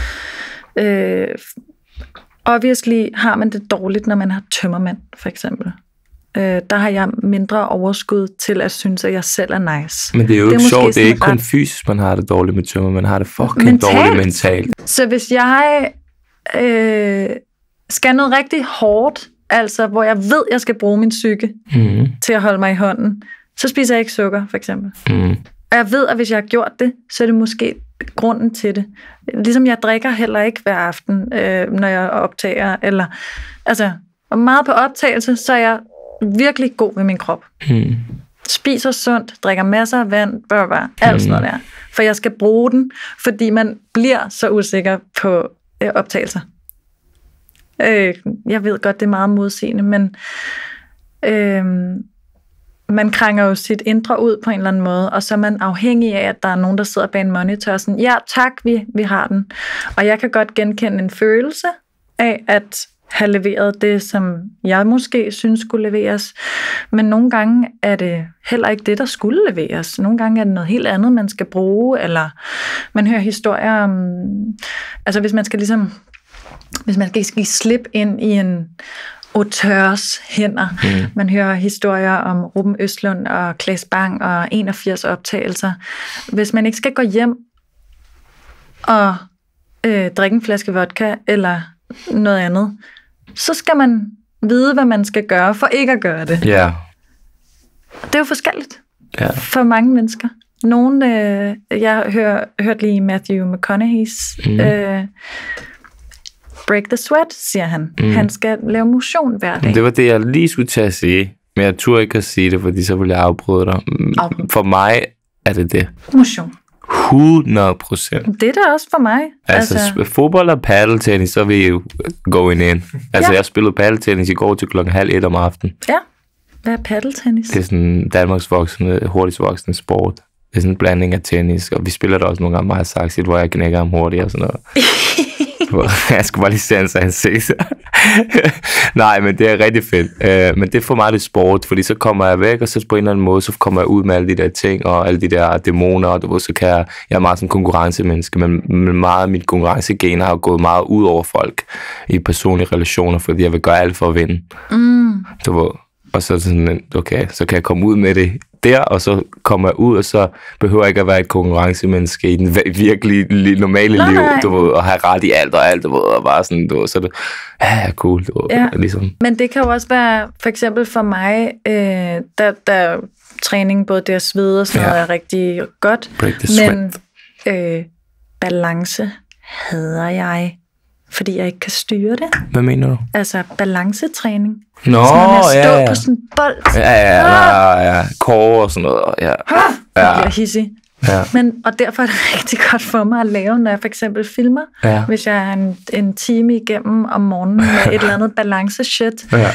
Øh, obviously har man det dårligt, når man har tømmermænd, for eksempel. Øh, der har jeg mindre overskud til at synes, at jeg selv er nice. Men det er jo det er ikke sjovt, det er ikke kun fysisk, man har det dårligt med tømmer, man har det fucking mentalt. dårligt mentalt. Så hvis jeg øh, skal noget rigtig hårdt, altså hvor jeg ved, jeg skal bruge min psyke mm. til at holde mig i hånden, så spiser jeg ikke sukker, for eksempel. Mm. Og jeg ved, at hvis jeg har gjort det, så er det måske grunden til det. Ligesom jeg drikker heller ikke hver aften, øh, når jeg optager, eller altså, og meget på optagelse, så er jeg virkelig god ved min krop. Hmm. Spiser sundt, drikker masser af vand, bør bare, alt sådan noget der. For jeg skal bruge den, fordi man bliver så usikker på øh, optagelser. Øh, jeg ved godt, det er meget modsigende, men øh, man krænger jo sit indre ud på en eller anden måde, og så er man afhængig af, at der er nogen, der sidder bag en monitor og sådan, ja tak, vi, vi har den. Og jeg kan godt genkende en følelse af, at have leveret det, som jeg måske synes skulle leveres. Men nogle gange er det heller ikke det, der skulle leveres. Nogle gange er det noget helt andet, man skal bruge, eller man hører historier om... Altså hvis man skal ligesom... Hvis man skal give slip ind i en auteurs hænder. Mm. Man hører historier om Ruben Østlund og Claes Bang og enogfirs optagelser. Hvis man ikke skal gå hjem og øh, drikke en flaske vodka, eller noget andet, så skal man vide, hvad man skal gøre for ikke at gøre det. Ja. Yeah. Det er jo forskelligt yeah. for mange mennesker. Nogle, øh, jeg hør, hørte lige Matthew McConaughey's mm. øh, Break the Sweat, siger han. Mm. Han skal lave motion hver dag. Det var det, jeg lige skulle til at sige, men jeg turde ikke at sige det, fordi så ville jeg afbryde dig. Afbryde. For mig er det det. Motion. hundrede procent. Det er det også for mig. Altså, altså fodbold og paddeltennis, så vil I jo going in. Altså, ja. Jeg spillede paddeltennis i går til klokken halv et om aftenen. Ja. Hvad er paddeltennis? Det er sådan Danmarks voksne, hurtigst voksne sport. Det er sådan en blanding af tennis, og vi spiller der også nogle gange meget saxigt, hvor jeg knækker ham hurtigt og sådan noget. Jeg skulle bare lige sende sig hans sexer. Nej, men det er rigtig fedt. Uh, men det får mig det sport, fordi så kommer jeg væk, og så på en eller anden måde, så kommer jeg ud med alle de der ting, og alle de der dæmoner, og du ved, så kan jeg, jeg er meget sådan konkurrencemenneske, men, men meget af mit konkurrencegener har gået meget ud over folk i personlige relationer, fordi jeg vil gøre alt for at vinde. Mm. Du ved, og så sådan, okay, så kan jeg komme ud med det der, og så kommer jeg ud, og så behøver jeg ikke at være et konkurrencemenneske i den virkelige normale Nej. liv, du ved, og have ret i alt og alt, du ved, og bare sådan, du ved, så det, ja, cool, du ved, ja. ligesom. Men det kan jo også være, for eksempel for mig, øh, der, der træning, både det at svede og sådan ja. noget, er rigtig godt, men øh, balance hader jeg, fordi jeg ikke kan styre det. Hvad mener du? Altså balancetræning. Nå, så man stå ja, ja. på sådan en bold. Ja, ja, ja, ja. Kåre og sådan noget. Ja. Jeg bliver hissig. Ja. Men, og derfor er det rigtig godt for mig at lave, når jeg for eksempel filmer. Ja. Hvis jeg er en, en time igennem om morgenen med et eller andet balance-shit. Ja.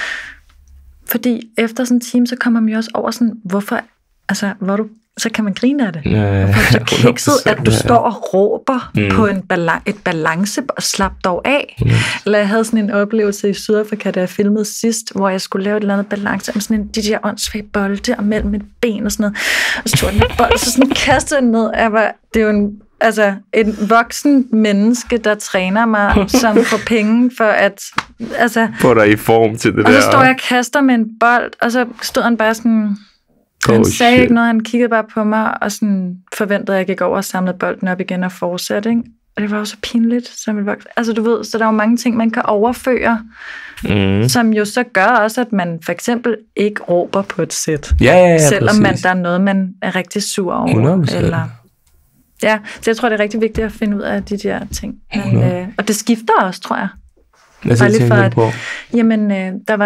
Fordi efter sådan en time, så kommer man jo også over sådan, hvorfor, altså, hvor du, så kan man grine af det. Ja, ja, ja. Hvorfor er så kikset, at du står og råber mm. på en bala- et balance, og slap dog af. Mm. Eller jeg havde sådan en oplevelse i Sydafrika, da jeg filmede sidst, hvor jeg skulle lave et eller andet balance, med sådan en, de der åndssvage bolde, og mellem mit ben og sådan noget. Og så tog jeg den her bold, så sådan kastede jeg ned. Jeg var, det er jo en, altså, en voksen menneske, der træner mig, som får penge for at... Altså, få dig i form til det og der. Og så står jeg og kaster med en bold, og så stod han bare sådan... Han oh, sagde shit. ikke noget, han kiggede bare på mig, og sådan forventede, at jeg gik over og samlede bolden op igen og fortsatte, ikke? Og det var jo så pinligt, som et voksen. Altså du ved, så der er jo mange ting, man kan overføre, mm. som jo så gør også, at man for eksempel ikke råber på et sæt. Ja, ja, ja, selvom man, der er noget, man er rigtig sur over. hundrede procent. Eller... Ja, så jeg tror, det er rigtig vigtigt at finde ud af de der ting. Men, øh, og det skifter også, tror jeg. Hvad så tænker du på? Jamen, øh, der var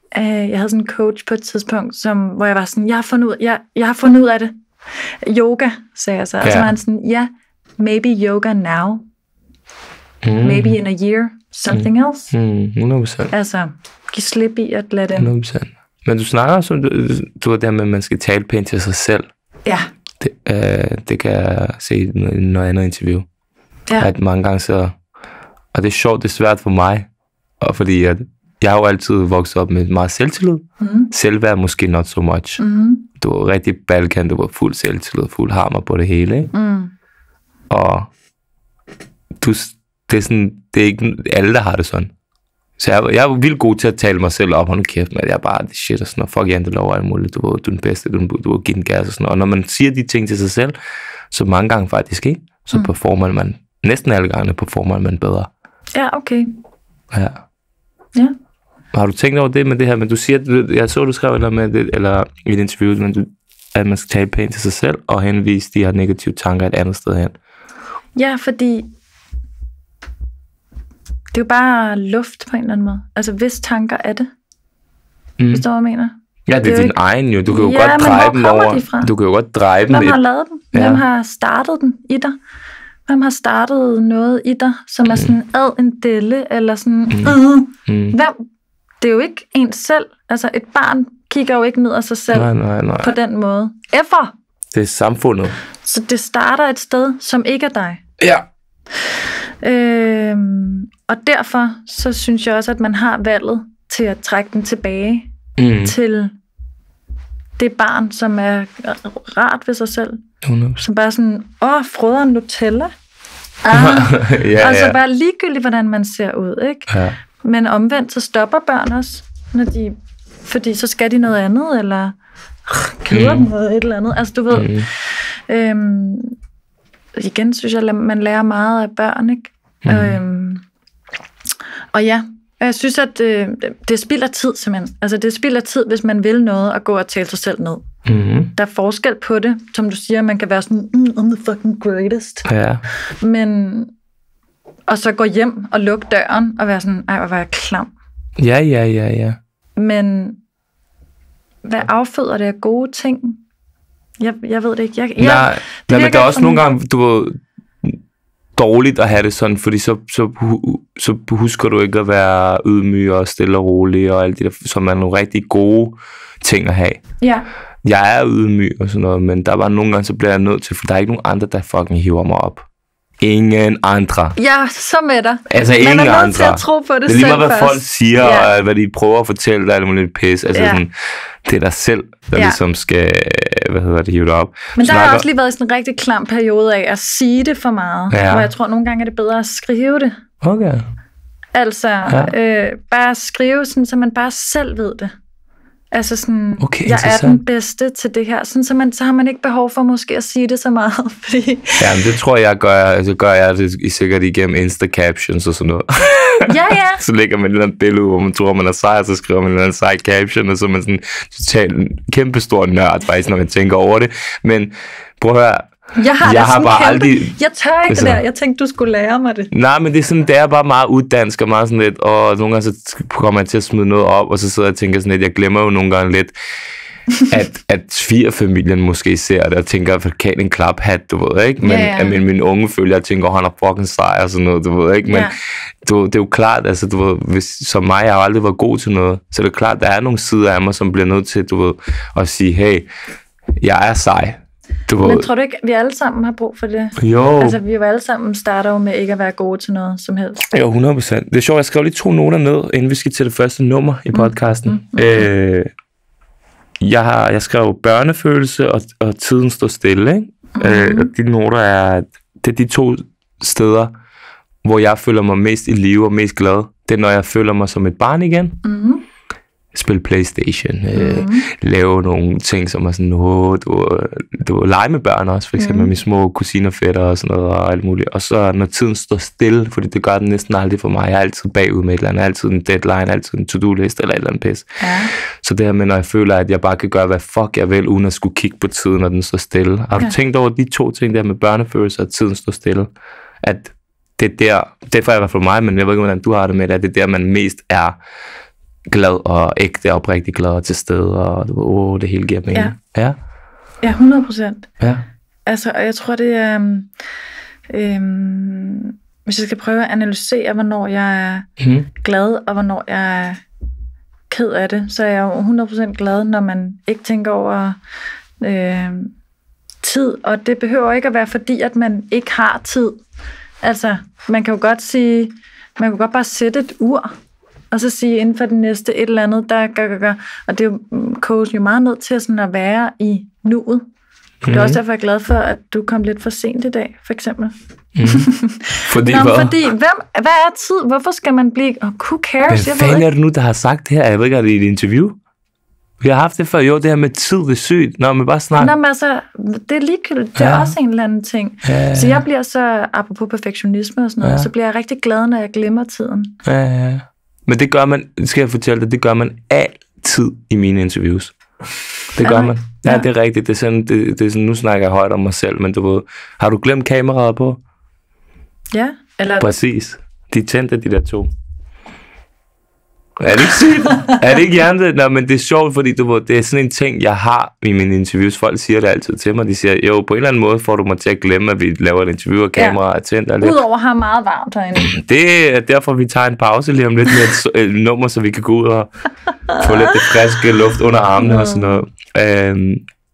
øh, jeg havde sådan en coach på et tidspunkt, som, hvor jeg var sådan, jeg har fundet ud, jeg, jeg har fundet ud af det. Yoga, sagde jeg så. Ja. Og så var han sådan, ja, yeah, maybe yoga now. Mm. Maybe in a year, something mm. else. Mm, hundrede procent. Altså, giv slip i at lade det. hundrede procent. Men du snakker også om, du, du er der med, at man skal tale pænt til sig selv. Ja. Det, øh, det kan jeg se i noget andet interview. Ja. At mange gange så... Og det er sjovt, det er svært for mig. Og fordi at jeg har jo altid vokset op med meget selvtillid. Mm. Selvværd måske not so much. Mm. Du var rigtig Balkan, du var fuld selvtillid, fuld hammer på det hele. Ikke? Mm. Og du, det, er sådan, det er ikke alle, der har det sådan. Så jeg, jeg er vildt god til at tale mig selv op, hold kæft med, at jeg er bare det shit og sådan noget. Fuck jantelov og alt muligt, du, du er den bedste, du, du er give den gas og sådan noget. Og når man siger de ting til sig selv, så mange gange faktisk ikke, så mm. performer man, næsten alle gange performer man bedre. Ja, okay. Ja. Ja. Har du tænkt over det med det her, men du siger, du, jeg så du skrev eller med det, eller i et interview, men du, at man skal tale pænt til sig selv og henvise de her negative tanker et andet sted hen? Ja, fordi det er jo bare luft på en eller anden måde. Altså, hvis tanker er det. Mm. Forstår du, hvad jeg mener? Ja, det, det er din ikke... egen jo. Du kan jo ja, godt dreje dem over. De du kan jo godt dreje dem. Hvem har lavet den? Ja. Hvem har startet den i dig? Hvem har startet noget i dig, som er sådan mm. ad en delle, eller sådan, mm. øh. mm. Hvem? Det er jo ikke en selv. Altså, et barn kigger jo ikke ned af sig selv nej, nej, nej. på den måde. Ever! Det er samfundet. Så det starter et sted, som ikke er dig. Ja. Øhm, og derfor, så synes jeg også, at man har valget til at trække den tilbage mm. til det barn, som er rart ved sig selv. hundrede procent. Som bare sådan, åh, frøder en Nutella. Ah. ja, altså ja. Bare ligegyldigt, hvordan man ser ud, ikke? Ja. Men omvendt, så stopper børn også, når de, fordi så skal de noget andet, eller køber mm. noget et eller andet. Altså, du ved, mm. øhm, igen synes jeg, man lærer meget af børn, ikke? Mm. Øhm, og ja, jeg synes, at øh, det spilder tid, simpelthen. Altså, det spilder tid, hvis man vil noget, at gå og tale sig selv ned. Mm-hmm. Der er forskel på det. Som du siger, man kan være sådan, mm, I'm the fucking greatest. Ja. Men, og så gå hjem og lukke døren, og være sådan, ej, hvor var jeg klam. Ja, ja, ja, ja. Men, hvad afføder det af gode ting? Jeg, jeg ved det ikke. Jeg, nej, jeg, det nej men der er også nogle gange, du ved, dårligt at have det sådan, fordi så, så, så husker du ikke at være ydmyg og stille og rolig og alt det der, som er nogle rigtig gode ting at have. Ja. Jeg er ydmyg og sådan noget, men der var nogle gange, så bliver jeg nødt til, for der er ikke nogen andre, der fucking hiver mig op. Ingen andre. Ja, så med dig. Altså ingen andre. Man er nødt til at tro på det, det er lige meget, hvad først. folk siger, ja. Og hvad de prøver at fortælle dig, eller lidt pis. Altså ja. Sådan, det er dig selv, der ja. Ligesom skal, hvad hedder det, hive dig op. Men der har også lige været i sådan en rigtig klam periode af at sige det for meget. Ja. Hvor jeg tror, nogle gange er det bedre at skrive det. Okay. Altså, ja. øh, bare skrive sådan, så man bare selv ved det. Altså sådan, okay, jeg er den bedste til det her. Sådan, så, man, så har man ikke behov for måske at sige det så meget. Fordi... Ja, men det tror jeg, gør, altså gør jeg det sikkert igennem Insta-captions og sådan noget. Ja, ja. Så lægger man et eller andet billede, hvor man tror, man er sej, og så skriver man en eller anden sej caption, og så er man sådan totalt kæmpestor nørd, faktisk, når man tænker over det. Men prøv at høre, Jeg har, jeg har bare kæmpe... aldrig... Jeg tør ikke det der. Jeg tænkte, du skulle lære mig det. Nej, men det er sådan, det er bare meget uddansk og meget sådan lidt, og nogle gange så kommer jeg til at smide noget op, og så sidder jeg og tænker sådan lidt, jeg glemmer jo nogle gange lidt, at, at svigerfamilien måske ser det, og tænker, at kan en klaphat, du ved, ikke? Men yeah, yeah. At min unge følger, jeg tænker, han er fucking sej og sådan noget, du ved, ikke? Men yeah. du, det er jo klart, altså, du ved, hvis, som mig, jeg har aldrig været god til noget, så det er klart, der er nogle sider af mig, som bliver nødt til, du ved, at sige, hey, jeg er sej. Du Men tror du ikke, vi alle sammen har brug for det? Jo. Altså, vi jo alle sammen starter jo med ikke at være gode til noget som helst. Jo, hundrede procent. Det er sjovt, jeg skrev lige to noter ned, inden vi skal til det første nummer i podcasten. Mm, mm, mm. Øh, jeg, har, jeg skrev børnefølelse og, og tiden står stille, ikke? Mm. Øh, og de noter er, det er de to steder, hvor jeg føler mig mest i live og mest glad. Det er, når jeg føler mig som et barn igen. Mm. Spille PlayStation, mm. øh, lave nogle ting, som er sådan, åh, du, du lege med børn også, for eksempel mm. med mine små kusiner, fætter og sådan noget, og alt muligt. Og så når tiden står stille, fordi det gør den næsten aldrig for mig, jeg er altid bagud med et eller andet, altid en deadline, altid en to-do-list eller et eller andet pis. Ja. Så det her med, når jeg føler, at jeg bare kan gøre, hvad fuck jeg vil, uden at skulle kigge på tiden, når den står stille. Har du ja. tænkt over de to ting der med børnefølelse og tiden står stille? At det er der, det er for i hvert fald mig, men jeg ved ikke, hvordan du har det med det, at det er der, man mest er glad og ægte og oprigtig glad og til stede, og åh, oh, det hele giver mening. Ja. Ja, ja hundrede procent. ja. Altså, og jeg tror, det er... Øhm, øhm, hvis jeg skal prøve at analysere, hvornår jeg er Mm. glad, og hvornår jeg er ked af det, så er jeg jo hundrede procent glad, når man ikke tænker over øh, tid. Og det behøver ikke at være fordi, at man ikke har tid. Altså, man kan jo godt sige, man kan godt bare sætte et ur, og så sige inden for det næste et eller andet, der gør, gør, gør. Og det er jo, koges jo meget ned til sådan at være i nuet. Mm. Det er også derfor, jeg er glad for, at du kom lidt for sent i dag, for eksempel. Mm. Fordi Nå, hvad? fordi, hvem, hvad er tid? Hvorfor skal man blive... Oh, who cares? Hvad fanden er det nu, der har sagt det her? Jeg ved ikke, er det i et interview? Vi har haft det før. Jo, det her med tid, det er sygt. Nå, men bare snak. Nå, men altså, det er ligegyldigt. Det er Ja. også en eller anden ting. Ja. Så jeg bliver så, apropos perfektionisme og sådan noget, Ja. så bliver jeg rigtig glad, når jeg glemmer tiden. Ja, ja. Men det gør man, skal jeg fortælle dig, det gør man altid i mine interviews. Det gør Ja. man. Ja, Ja. det er rigtigt. Det er sådan, det, det er sådan, nu snakker jeg højt om mig selv, men du ved, har du glemt kameraet på? Ja, eller... Præcis. De tændte de der to. Er det ikke sygt? Er det ikke hjernet? Nå, men det er sjovt, fordi du ved, det er sådan en ting, jeg har i mine interviews. Folk siger det altid til mig. De siger, jo, på en eller anden måde får du mig til at glemme, at vi laver et interview, og kameraet er tændt. Og lidt. Udover at have meget varmt herinde. Det er derfor, vi tager en pause lige om lidt med et, et nummer, så vi kan gå ud og få lidt det friske luft under armene og sådan noget. Øhm,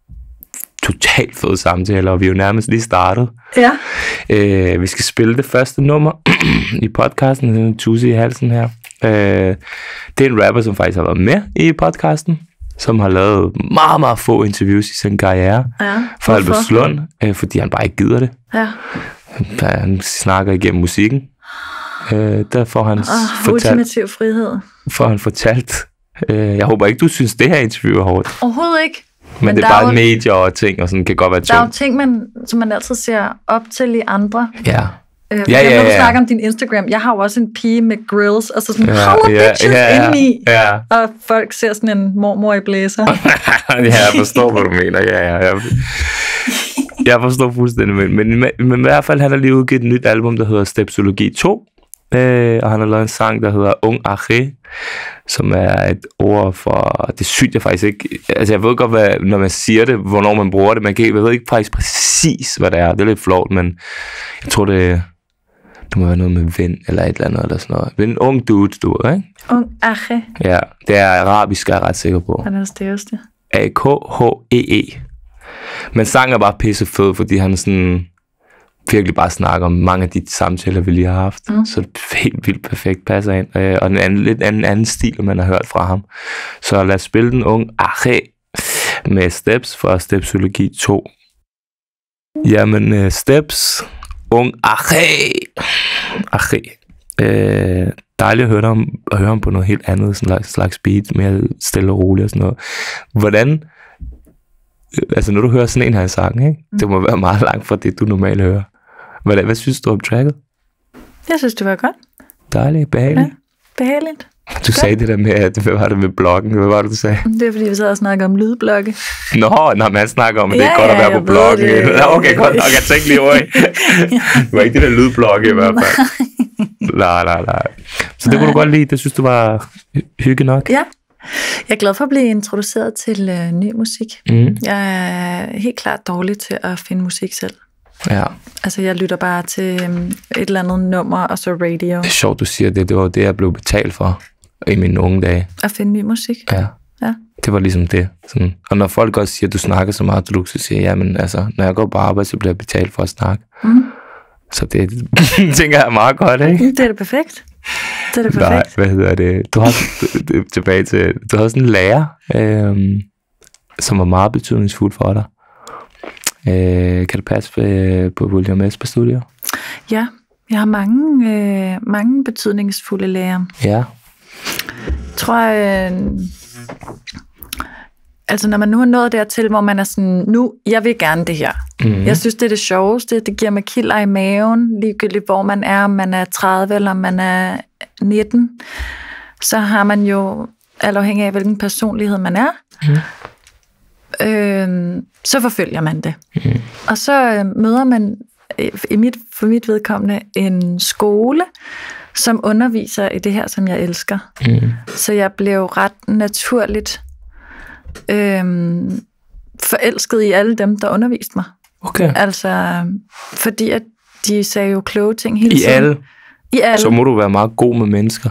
totalt fede samtaler, og vi er jo nærmest lige startet. Ja. Øh, vi skal spille det første nummer i podcasten, den tusse i halsen her. Øh, det er en rapper, som faktisk har været med i podcasten, som har lavet meget, meget få interviews i sin karriere Ja. for Hvorfor? Albertslund, øh, fordi han bare ikke gider det. Ja. Han snakker igennem musikken. Øh, der får han, Oh, fortalt, ultimativ frihed. får han fortalt. Øh, jeg håber ikke, du synes, det her interview er hårdt. Overhovedet ikke. Men, men det er der bare jo- medier og ting, og sådan kan godt være Der er jo tungt. ting, man, som man altid ser op til i andre. Ja. Øh, Ja, ja, ja, Når du ja. snakker om din Instagram, jeg har jo også en pige med grills, og så sådan, Ja, ja, ja, bitches ja, ja, indeni. ja. Og folk ser sådan en mormor i blæser. Ja, jeg forstår, hvad du mener. Ja, ja, jeg, jeg forstår fuldstændig. Men, men, men, men i hvert fald, han har lige udgivet et nyt album, der hedder Stepsologi to. Øh, og han har lavet en sang, der hedder Ung Ache, som er et ord for... Det er sygt, jeg faktisk ikke... Altså, jeg ved godt, hvad, når man siger det, hvornår man bruger det. Man kan, jeg ved ikke faktisk præcis, hvad det er. Det er lidt flot, men jeg tror, det, det må være noget med ven, eller et eller andet, eller sådan noget. En ung dude, du ved, ikke? Ung Ache. Ja, det er arabisk, er jeg ret sikker på. Hvordan staves det? A K H E E. Men sangen er bare pisse fed, fordi han sådan virkelig bare snakker om mange af de samtaler, vi lige har haft. Mm. Så helt vildt perfekt passer ind. Øh, og en anden, lidt anden, anden stil, man har hørt fra ham. Så lad os spille den Ung Ache med Steps fra Stepsologi to. Jamen, uh, Steps, Ung Ache. Ache. Øh, dejligt at høre ham, at høre ham på noget helt andet slags, slags beat, mere stille og roligt og sådan noget. Hvordan, altså når du hører sådan en her sang, ikke? Det må være meget langt fra det, du normalt hører. Hvad, hvad synes du om tracket? Jeg synes, det var godt. Dejligt, behageligt. Ja, behageligt. Du sagde det der med, at, hvad var det med bloggen? Hvad var det, du sagde? Det er fordi, vi sad og snakkede om lydblokke. Nå, når man snakker om, at det er Ja, godt at ja, være jeg på ved bloggen. det. Ja, okay, godt nok. Jeg tænkte lige over, ikke? Det var ikke det der lydblogge i hvert fald. Nej, nej, nej. Så det kunne du godt lide. Det synes du var hygge nok? Ja. Jeg er glad for at blive introduceret til øh, ny musik. Mm. Jeg er helt klart dårlig til at finde musik selv. Ja. Altså, jeg lytter bare til øhm, et eller andet nummer, og så radio. Det er sjovt, du siger det. Det var det, jeg blev betalt for i mine unge dage. At finde ny musik. Ja. Ja. Det var ligesom det. Sådan. Og når folk også siger, at du snakker så meget, du så siger, jamen altså, når jeg går på arbejde, så bliver jeg betalt for at snakke. Mm. Så det tænker jeg er meget godt, ikke? Det er det perfekt. Det er det Nej, perfekt. hvad hedder det? Du har tilbage til, du har sådan en lærer, øhm, som var meget betydningsfuld for dig. Øh, kan det passe på, på William Esper Studio? Ja, jeg har mange, øh, mange betydningsfulde lærere. Ja. Jeg tror, øh, altså når man nu har nået dertil, hvor man er sådan, nu, jeg vil gerne det her. Mm. Jeg synes, det er det sjoveste. Det giver mig kilder i maven, ligegyldigt hvor man er, om man er tredive eller om man er nitten. Så har man jo, alt afhængig af hvilken personlighed man er, Mm. øh, så forfølger man det. Mm. Og så øh, møder man, øh, i mit, for mit vedkommende, en skole, som underviser i det her, som jeg elsker. Mm. Så jeg blev ret naturligt øhm, forelsket i alle dem, der underviste mig. Okay. Altså, fordi at de sagde jo kloge ting hele I tiden. alle? I alle. Så må du være meget god med mennesker.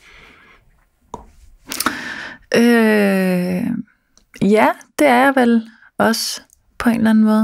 Øh, ja, det er jeg vel også på en eller anden måde.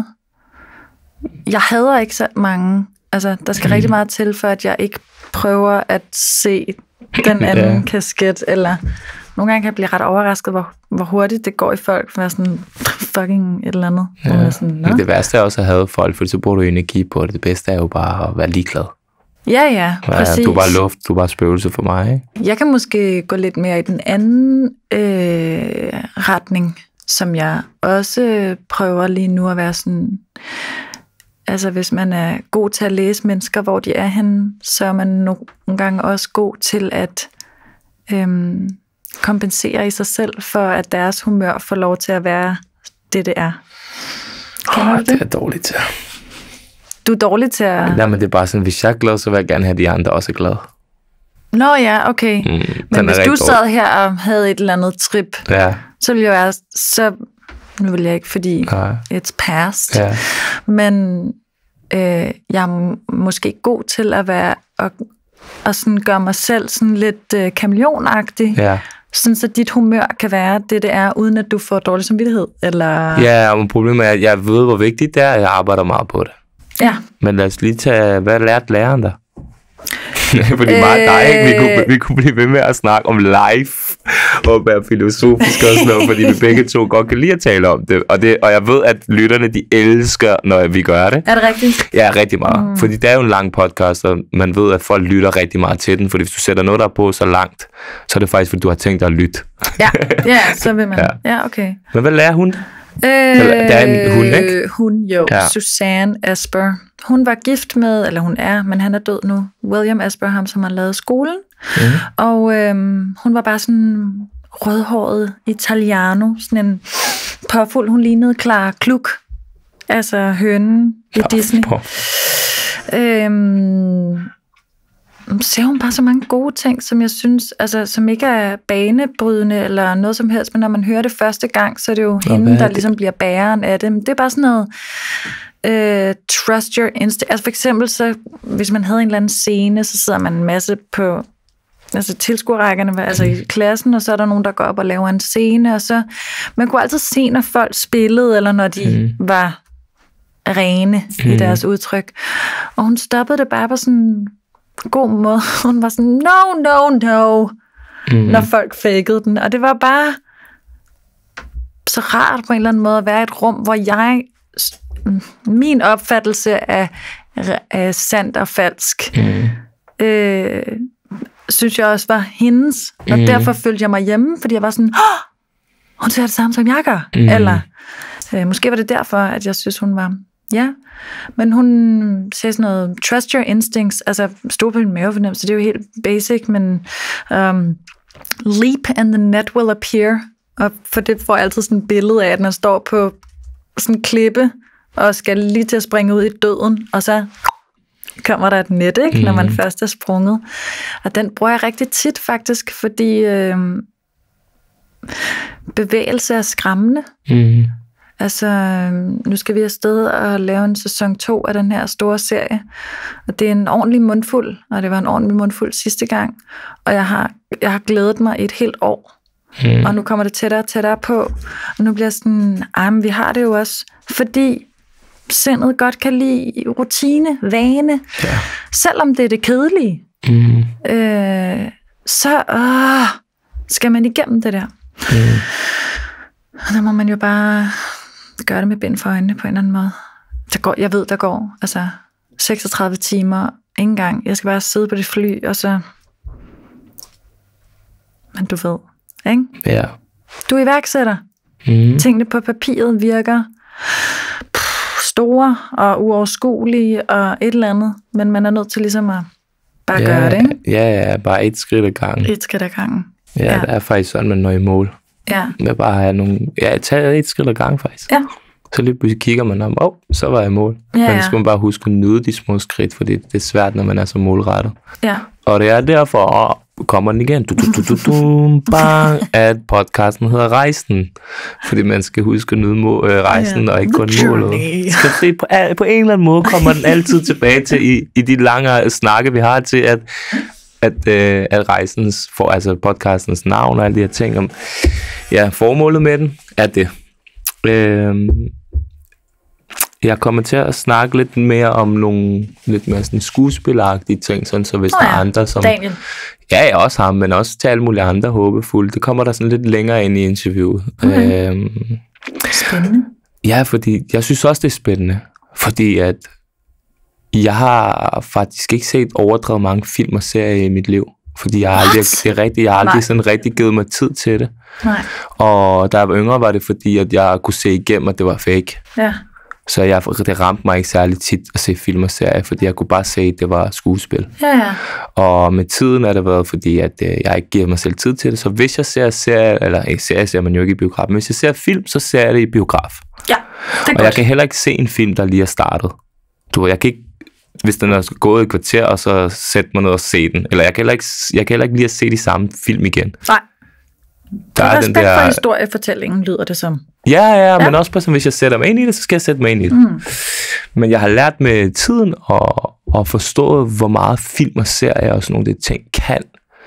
Jeg hader ikke så mange. Altså, der skal mm. rigtig meget til, for at jeg ikke prøver at se den anden ja. kasket, eller nogle gange kan jeg blive ret overrasket, hvor, hvor hurtigt det går i folk, for at være sådan fucking et eller andet. Ja. Sådan, men det værste er også at have folk, for så bruger du energi på det. Det bedste er jo bare at være ligeglad. Ja, ja, præcis. Ja, du er bare luft, du er bare spøgelse for mig, ikke? Jeg kan måske gå lidt mere i den anden øh, retning, som jeg også prøver lige nu at være sådan... Altså, hvis man er god til at læse mennesker, hvor de er henne, så er man nogle gange også god til at øhm, kompensere i sig selv, for at deres humør får lov til at være det, det er. Kender oh, du det? Det er jeg dårlig til. Du er dårlig til at... Ja, men det er bare sådan, hvis jeg er glad, så vil jeg gerne have de andre også er glade. Nå ja, okay. Mm, men hvis du sad dårlig. her og havde et eller andet trip, ja. så ville jeg være... Så, nu vil jeg ikke, fordi Nej. it's past. Ja. Men øh, jeg er måske god til at være... Og, og sådan gøre mig selv sådan lidt øh, kameleonagtig. Ja. Sådan så dit humør kan være det, det er, uden at du får dårlig samvittighed. Eller... Ja, men problemet er, at jeg ved, hvor vigtigt det er, og jeg arbejder meget på det. Ja. Men lad os lige tage, hvad lærte læreren der? Fordi øh... meget dig, ikke? Vi kunne, vi kunne blive ved med at snakke om life, og være filosofisk og sådan noget, fordi vi begge to godt kan lide at tale om det. Og, det. og jeg ved, at lytterne, de elsker, når vi gør det. Er det rigtigt? Ja, rigtig meget. Mm. Fordi det er jo en lang podcast, og man ved, at folk lytter rigtig meget til den, fordi hvis du sætter noget der på så langt, så er det faktisk, fordi du har tænkt dig at lytte. Ja, ja så vil man. Ja, ja okay. Men hvad lærer hun? Øh, det er en hund, ikke? Hun, jo. Ja. Susanne Asper. Hun var gift med, eller hun er, men han er død nu, William Asper, ham som har lavet skolen. Mm. Og øhm, hun var bare sådan rødhåret italiano, sådan en påfuld. Hun lignede Clara Kluk, altså hønen i ja, Disney. Øhm, ser hun bare så mange gode ting, som jeg synes, altså som ikke er banebrydende eller noget som helst, men når man hører det første gang, så er det jo Nå, hende, der ligesom bliver bæreren af det. Men det er bare sådan noget uh, trust your instinct. Altså for eksempel, så, hvis man havde en eller anden scene, så sidder man en masse på altså tilskuerrækkerne, altså i klassen, og så er der nogen, der går op og laver en scene, og så man kunne altid se, når folk spillede, eller når de mm. var rene mm. i deres udtryk. Og hun stoppede det bare på sådan god måde. Hun var sådan, no, no, no, mm. når folk fakede den. Og det var bare så rart på en eller anden måde at være i et rum, hvor jeg, min opfattelse af, af sandt og falsk, mm. øh, synes jeg også var hendes. Og mm. derfor følte jeg mig hjemme, fordi jeg var sådan, oh, hun ser det samme, som jeg gør. Mm. Eller øh, måske var det derfor, at jeg synes, hun var... Ja, men hun siger sådan noget, trust your instincts, altså stå på din mavefornemmelse, det er jo helt basic, men um, leap and the net will appear, og for det får jeg altid sådan et billede af, at man står på sådan en klippe, og skal lige til at springe ud i døden, og så kommer der et net, ikke, mm. når man først er sprunget. Og den bruger jeg rigtig tit faktisk, fordi øh, bevægelse er skræmmende. Mm. Altså, nu skal vi afsted og lave en sæson to af den her store serie, og det er en ordentlig mundfuld, og det var en ordentlig mundfuld sidste gang, og jeg har, jeg har glædet mig et helt år, mm. og nu kommer det tættere og tættere på, og nu bliver jeg sådan, ej, men vi har det jo også, fordi sindet godt kan lide rutine, vane, ja. Selvom det er det kedelige, mm. øh, så øh, skal man igennem det der. Mm. Og så må man jo bare gøre det med bind for øjnene på en eller anden måde. Der går, jeg ved, der går altså seksogtredive timer, ikke engang. Jeg skal bare sidde på det fly, og så... Men du ved, ikke? Ja. Du er iværksætter. Mm. Tingene på papiret virker pff, store og uoverskuelige og et eller andet, men man er nødt til ligesom at bare ja, gøre det, ikke? Ja, ja, bare et skridt ad gangen. Et skridt ad gangen. Ja, ja, det er faktisk sådan, man når i mål. Ja. Med bare have nogle... Ja, tage et skridt ad gangen, faktisk. Ja, Så lige pludselig kigger man om, åh, oh, så var jeg i mål. Ja, ja. Men så skal man bare huske at nyde de små skridt, fordi det er svært, når man er så målrettet. Ja. Og det er derfor, og kommer den igen, du, du, du, du, du, bang, at podcasten hedder Rejsen. Fordi man skal huske at nyde må, øh, rejsen, ja. Og ikke kun målet. Så det, på, på en eller anden måde kommer den altid tilbage til, i, i de lange snakke, vi har til, at, at, øh, at rejsens, for, altså podcastens navn og alle de her ting, om, ja, formålet med den er det. Øh, Jeg kommer til at snakke lidt mere om nogle lidt mere sådan skuespilleragtige ting, sådan så hvis oh ja, der er andre, som... Daniel. Ja, jeg også ham, men også til alle mulige andre håbefulde. Det kommer der sådan lidt længere ind i interviewet. Okay. Øhm, spændende. Ja, fordi jeg synes også, det er spændende. Fordi at jeg har faktisk ikke set overdrevet mange film og serier i mit liv. Fordi jeg har aldrig, det er rigtigt, jeg har aldrig sådan rigtig givet mig tid til det. Nej. Og da jeg var yngre, var det fordi, at jeg kunne se igennem, at det var fake. Ja. Så jeg, det ramte mig ikke særlig tit at se film og serier, fordi jeg kunne bare se, at det var skuespil. Ja, ja. Og med tiden er det været, fordi at, øh, jeg ikke giver mig selv tid til det. Så hvis jeg ser serier, eller ikke serier, ser man jo ikke i biograf, men hvis jeg ser film, så ser jeg det i biograf. Ja, det er Og godt. jeg kan heller ikke se en film, der lige er startet. Du ved, jeg kan ikke, hvis den er gået et kvarter, og så sætte mig ned og se den. Eller jeg kan heller ikke, jeg kan heller ikke lige at se de samme film igen. Nej. Der er er respekt den der... for historiefortællingen, lyder det som. Ja, ja, ja, men også på, som hvis jeg sætter mig ind i det, så skal jeg sætte mig ind i det. Mm. Men jeg har lært med tiden at, at forstå, hvor meget film og serier og sådan nogle de ting kan.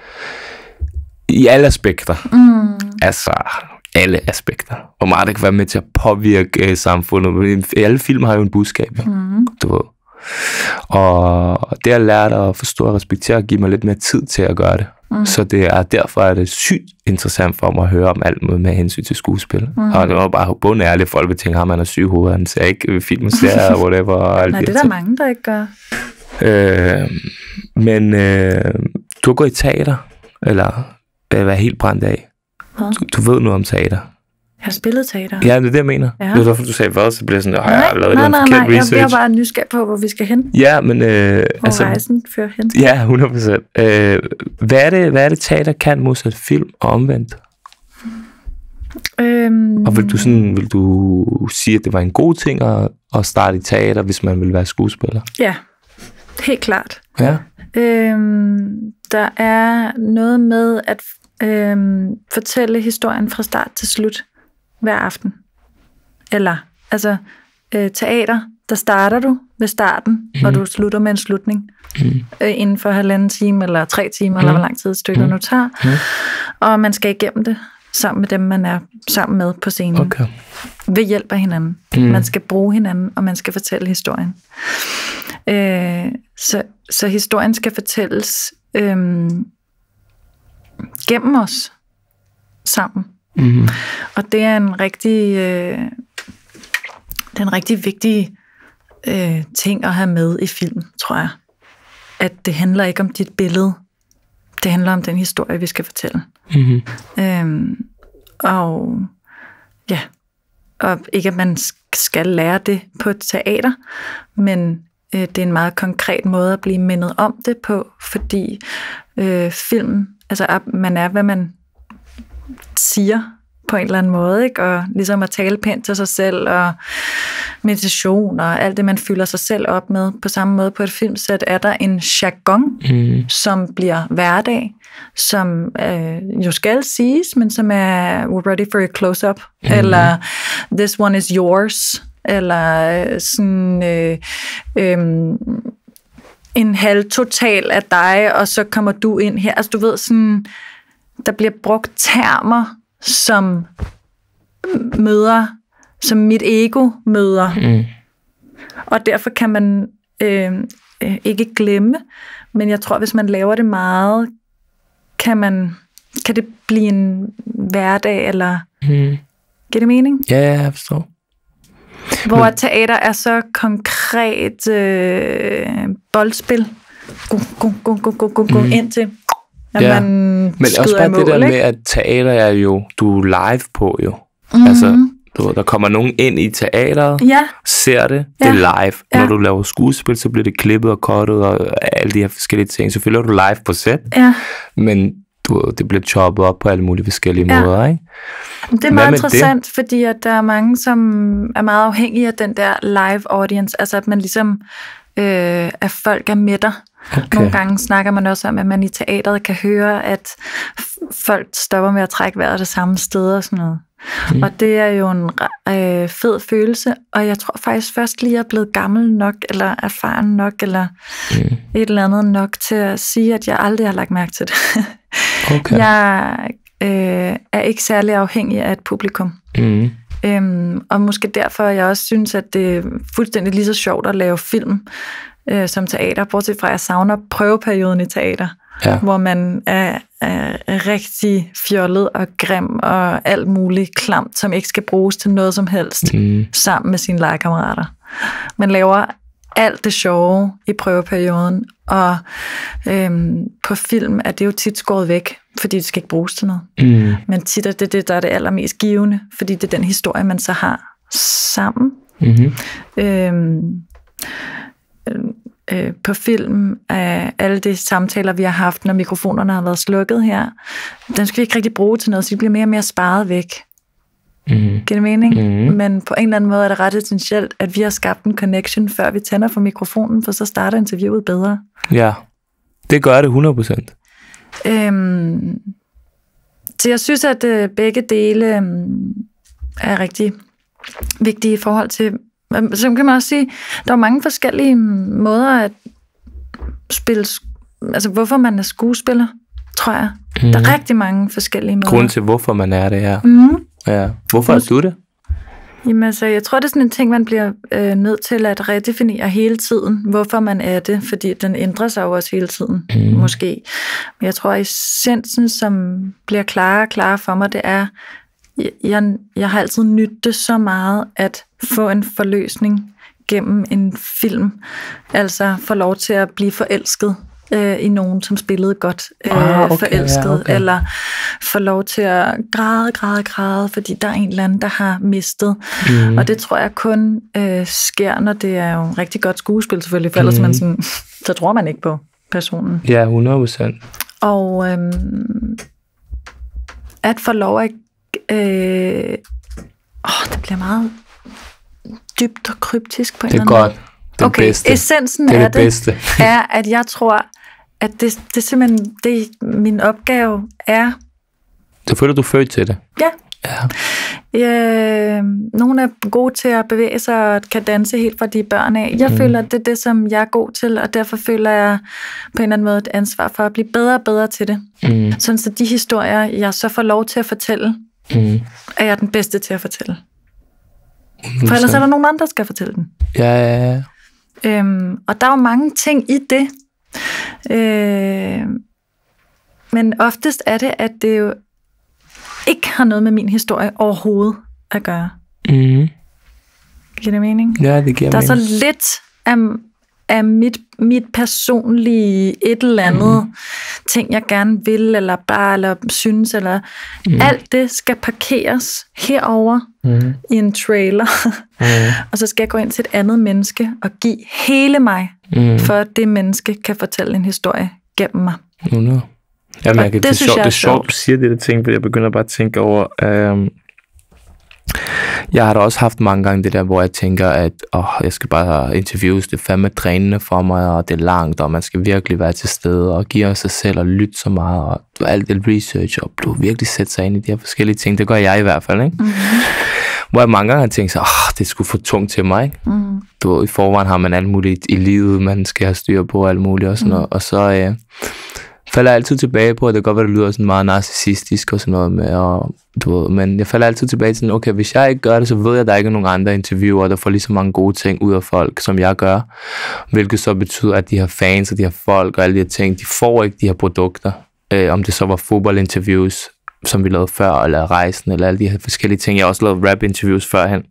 I alle aspekter. Mm. Altså, alle aspekter. Hvor meget det kan være med til at påvirke uh, samfundet. Alle film har jo en budskab, ja. Mm. Du ved. Og det har jeg lært at forstå og respektere og give mig lidt mere tid til at gøre det. Mm. Så det er derfor er det sygt interessant for mig at høre om alt med hensyn til skuespil. Mm. Og det var bare bundærligt, folk vil tænke, at man er syg i hovedet, han ser ikke film og serier og whatever. Og alt Nej, det er der mange, der ikke gør. Øh, men øh, du har gået i teater, eller været helt brændt af. Du, du ved noget om teater. Jeg har spillet teater. Ja, det er det, jeg mener. Ja. Det var derfor, du sagde hvad, så bliver jeg sådan, at jeg har lavet noget forkert research. Jeg er bare nysgerrig på, hvor vi skal hen. Ja, men... Øh, hvor altså, rejsen fører hen. Ja, hundrede procent. Øh, hvad, er det, hvad er det, teater kan modsat film og omvendt? Øhm, og vil du, sådan, vil du sige, at det var en god ting at, at starte i teater, hvis man vil være skuespiller? Ja, helt klart. Ja. Øhm, der er noget med at øhm, fortælle historien fra start til slut hver aften. Eller, altså, øh, teater, der starter du ved starten, mm. og du slutter med en slutning. Mm. Øh, inden for halvanden time, eller tre timer, mm. eller hvor lang tid stykket mm. nu tager. Mm. Og man skal igennem det sammen med dem, man er sammen med på scenen. Okay. Ved hjælp af hinanden. Mm. Man skal bruge hinanden, og man skal fortælle historien. Øh, så, så historien skal fortælles øh, gennem os sammen. Mm. Og det er en rigtig, øh, det er en rigtig vigtig øh, ting at have med i film, tror jeg. At det handler ikke om dit billede. Det handler om den historie, vi skal fortælle. Mm-hmm. Øhm, og ja, og ikke at man skal lære det på et teater, men øh, det er en meget konkret måde at blive mindet om det på, fordi øh, film, altså man er, hvad man siger på en eller anden måde, ikke? Og ligesom at tale pænt til sig selv, og meditation, og alt det, man fylder sig selv op med. På samme måde på et filmsæt er der en jargon, mm. som bliver hverdag, som øh, jo skal siges, men som er we're ready for a close-up, mm. eller this one is yours, eller sådan øh, øh, en halv total af dig, og så kommer du ind her. Altså du ved, sådan, der bliver brugt termer, som møder, som mit ego møder. Mm. Og derfor kan man øh, øh, ikke glemme, men jeg tror, hvis man laver det meget, kan man kan det blive en hverdag, eller mm. giver det mening? Ja, ja, jeg forstår. Hvor men... teater er så konkret øh, boldspil. Gung, gung, gung, gung, gung, gung, mm. ind til at ja. man men også bare mål, det der ikke? med, at teater er jo, du er live på jo. Mm-hmm. Altså, du, der kommer nogen ind i teateret, ja. ser det, ja. det er live. Ja. Når du laver skuespil, så bliver det klippet og cuttet og alle de her forskellige ting. Selvfølgelig er du live på set, ja. men du, det bliver choppet op på alle mulige forskellige ja. måder, ikke? Det er meget interessant, det? fordi at der er mange, som er meget afhængige af den der live audience, altså at man ligesom, øh, at folk er med dig. Okay. Nogle gange snakker man også om, at man i teateret kan høre, at folk stopper med at trække vejret det samme sted og sådan noget. Mm. Og det er jo en øh, fed følelse, og jeg tror faktisk først lige, jeg er blevet gammel nok, eller erfaren nok, eller mm. et eller andet nok til at sige, at jeg aldrig har lagt mærke til det. Okay. Jeg øh, er ikke særlig afhængig af et publikum. Mm. Øhm, og måske derfor, jeg også synes, at det er fuldstændig lige så sjovt at lave film øh, som teater, bortset fra, at jeg savner prøveperioden i teater. Ja. Hvor man er, er, er rigtig fjollet og grim og alt muligt klamt, som ikke skal bruges til noget som helst, mm. sammen med sine legekammerater. Man laver alt det sjove i prøveperioden, og øhm, på film er det jo tit skåret væk, fordi det skal ikke bruges til noget. Mm. Men tit er det det, der er det allermest givende, fordi det er den historie, man så har sammen. Mm-hmm. Øhm, øh, på film af alle de samtaler, vi har haft, når mikrofonerne har været slukket her, den skal vi ikke rigtig bruge til noget, så de bliver mere og mere sparet væk. Mm. Giver det mening? Mm. Men på en eller anden måde er det ret essentielt, at vi har skabt en connection, før vi tænder for mikrofonen, for så starter interviewet bedre. Ja, det gør det hundrede procent. Øhm, så jeg synes, at øh, begge dele øh, er rigtig vigtige i forhold til, så kan man også sige, der er mange forskellige måder at spille, altså hvorfor man er skuespiller, tror jeg. Mm. Der er rigtig mange forskellige måder. Grund til, hvorfor man er det her. Mm. Ja. Hvorfor er du det? Jamen altså, jeg tror, det er sådan en ting, man bliver øh, nødt til at redefinere hele tiden, hvorfor man er det, fordi den ændrer sig jo også hele tiden, mm. måske. Men jeg tror, at essensen, som bliver klarere og klarere for mig, det er, jeg, jeg har altid nydt det så meget at få en forløsning gennem en film. Altså få lov til at blive forelsket øh, i nogen, som spillede godt øh, ah, okay, forelsket, ja, okay. Eller få lov til at græde, græde, græde, fordi der er en eller anden, der har mistet. Mm. Og det tror jeg kun øh, sker, når det er jo en rigtig godt skuespil selvfølgelig, for ellers mm. man sådan, så tror man ikke på personen. Ja, hundrede procent. Og øh, at få lov at øh, åh, det bliver meget dybt og kryptisk på en eller anden måde. Det er godt. Det er okay, bedste. Essensen det er, af det, det er, at jeg tror, at det, det er simpelthen, det min opgave er. Du føler, du er født til det? Ja. Ja. Øh, nogle er gode til at bevæge sig og kan danse helt fra de børn af. Jeg mm. føler, at det er det, som jeg er god til, og derfor føler jeg på en eller anden måde et ansvar for at blive bedre og bedre til det. Mm. Sådan så de historier, jeg så får lov til at fortælle, mm. er jeg den bedste til at fortælle. Mm. For ellers er der nogen andre, der skal fortælle den. Ja, ja, ja. Øhm, og der er jo mange ting i det. Øh, men oftest er det, at det jo ikke har noget med min historie overhovedet at gøre. Mm. Giver det mening? Ja, det giver der mening. Der er så lidt af, af mit, mit personlige et eller andet mm. ting, jeg gerne vil, eller bare, eller synes, eller mm. alt det skal parkeres herover mm. i en trailer. Mm. Og så skal jeg gå ind til et andet menneske og give hele mig, mm. for at det menneske kan fortælle en historie gennem mig. Mm. Jamen, jeg kan, det, det, synes sjovt, jeg det er sjovt, du siger det der ting, for jeg begynder bare at tænke over, øhm, jeg har da også haft mange gange det der, hvor jeg tænker, at åh, jeg skal bare interviews, det er fandme drænende for mig, og det er langt, og man skal virkelig være til stede, og give sig selv og lytte så meget, og alt det research, og du virkelig sætte sig ind i de her forskellige ting, det gør jeg i hvert fald, ikke? Mm-hmm. Hvor jeg mange gange har tænkt sig, åh, det er sgu for tungt til mig, ikke? Mm. Du, i forvejen har man alt muligt i livet, man skal have styr på, alt muligt og sådan mm. noget, og så øh, falder jeg altid tilbage på, at det kan godt være, det lyder sådan meget narcissistisk og sådan noget med, og, du ved, men jeg falder altid tilbage til sådan, okay, hvis jeg ikke gør det, så ved jeg, at der ikke er nogen andre interviewer, der får lige så mange gode ting ud af folk, som jeg gør, hvilket så betyder, at de her fans og de her folk og alle de her ting, de får ikke de her produkter, øh, om det så var fodboldinterviews, som vi lavede før, eller rejsen, eller alle de her forskellige ting. Jeg har også lavet rap-interviews førhen.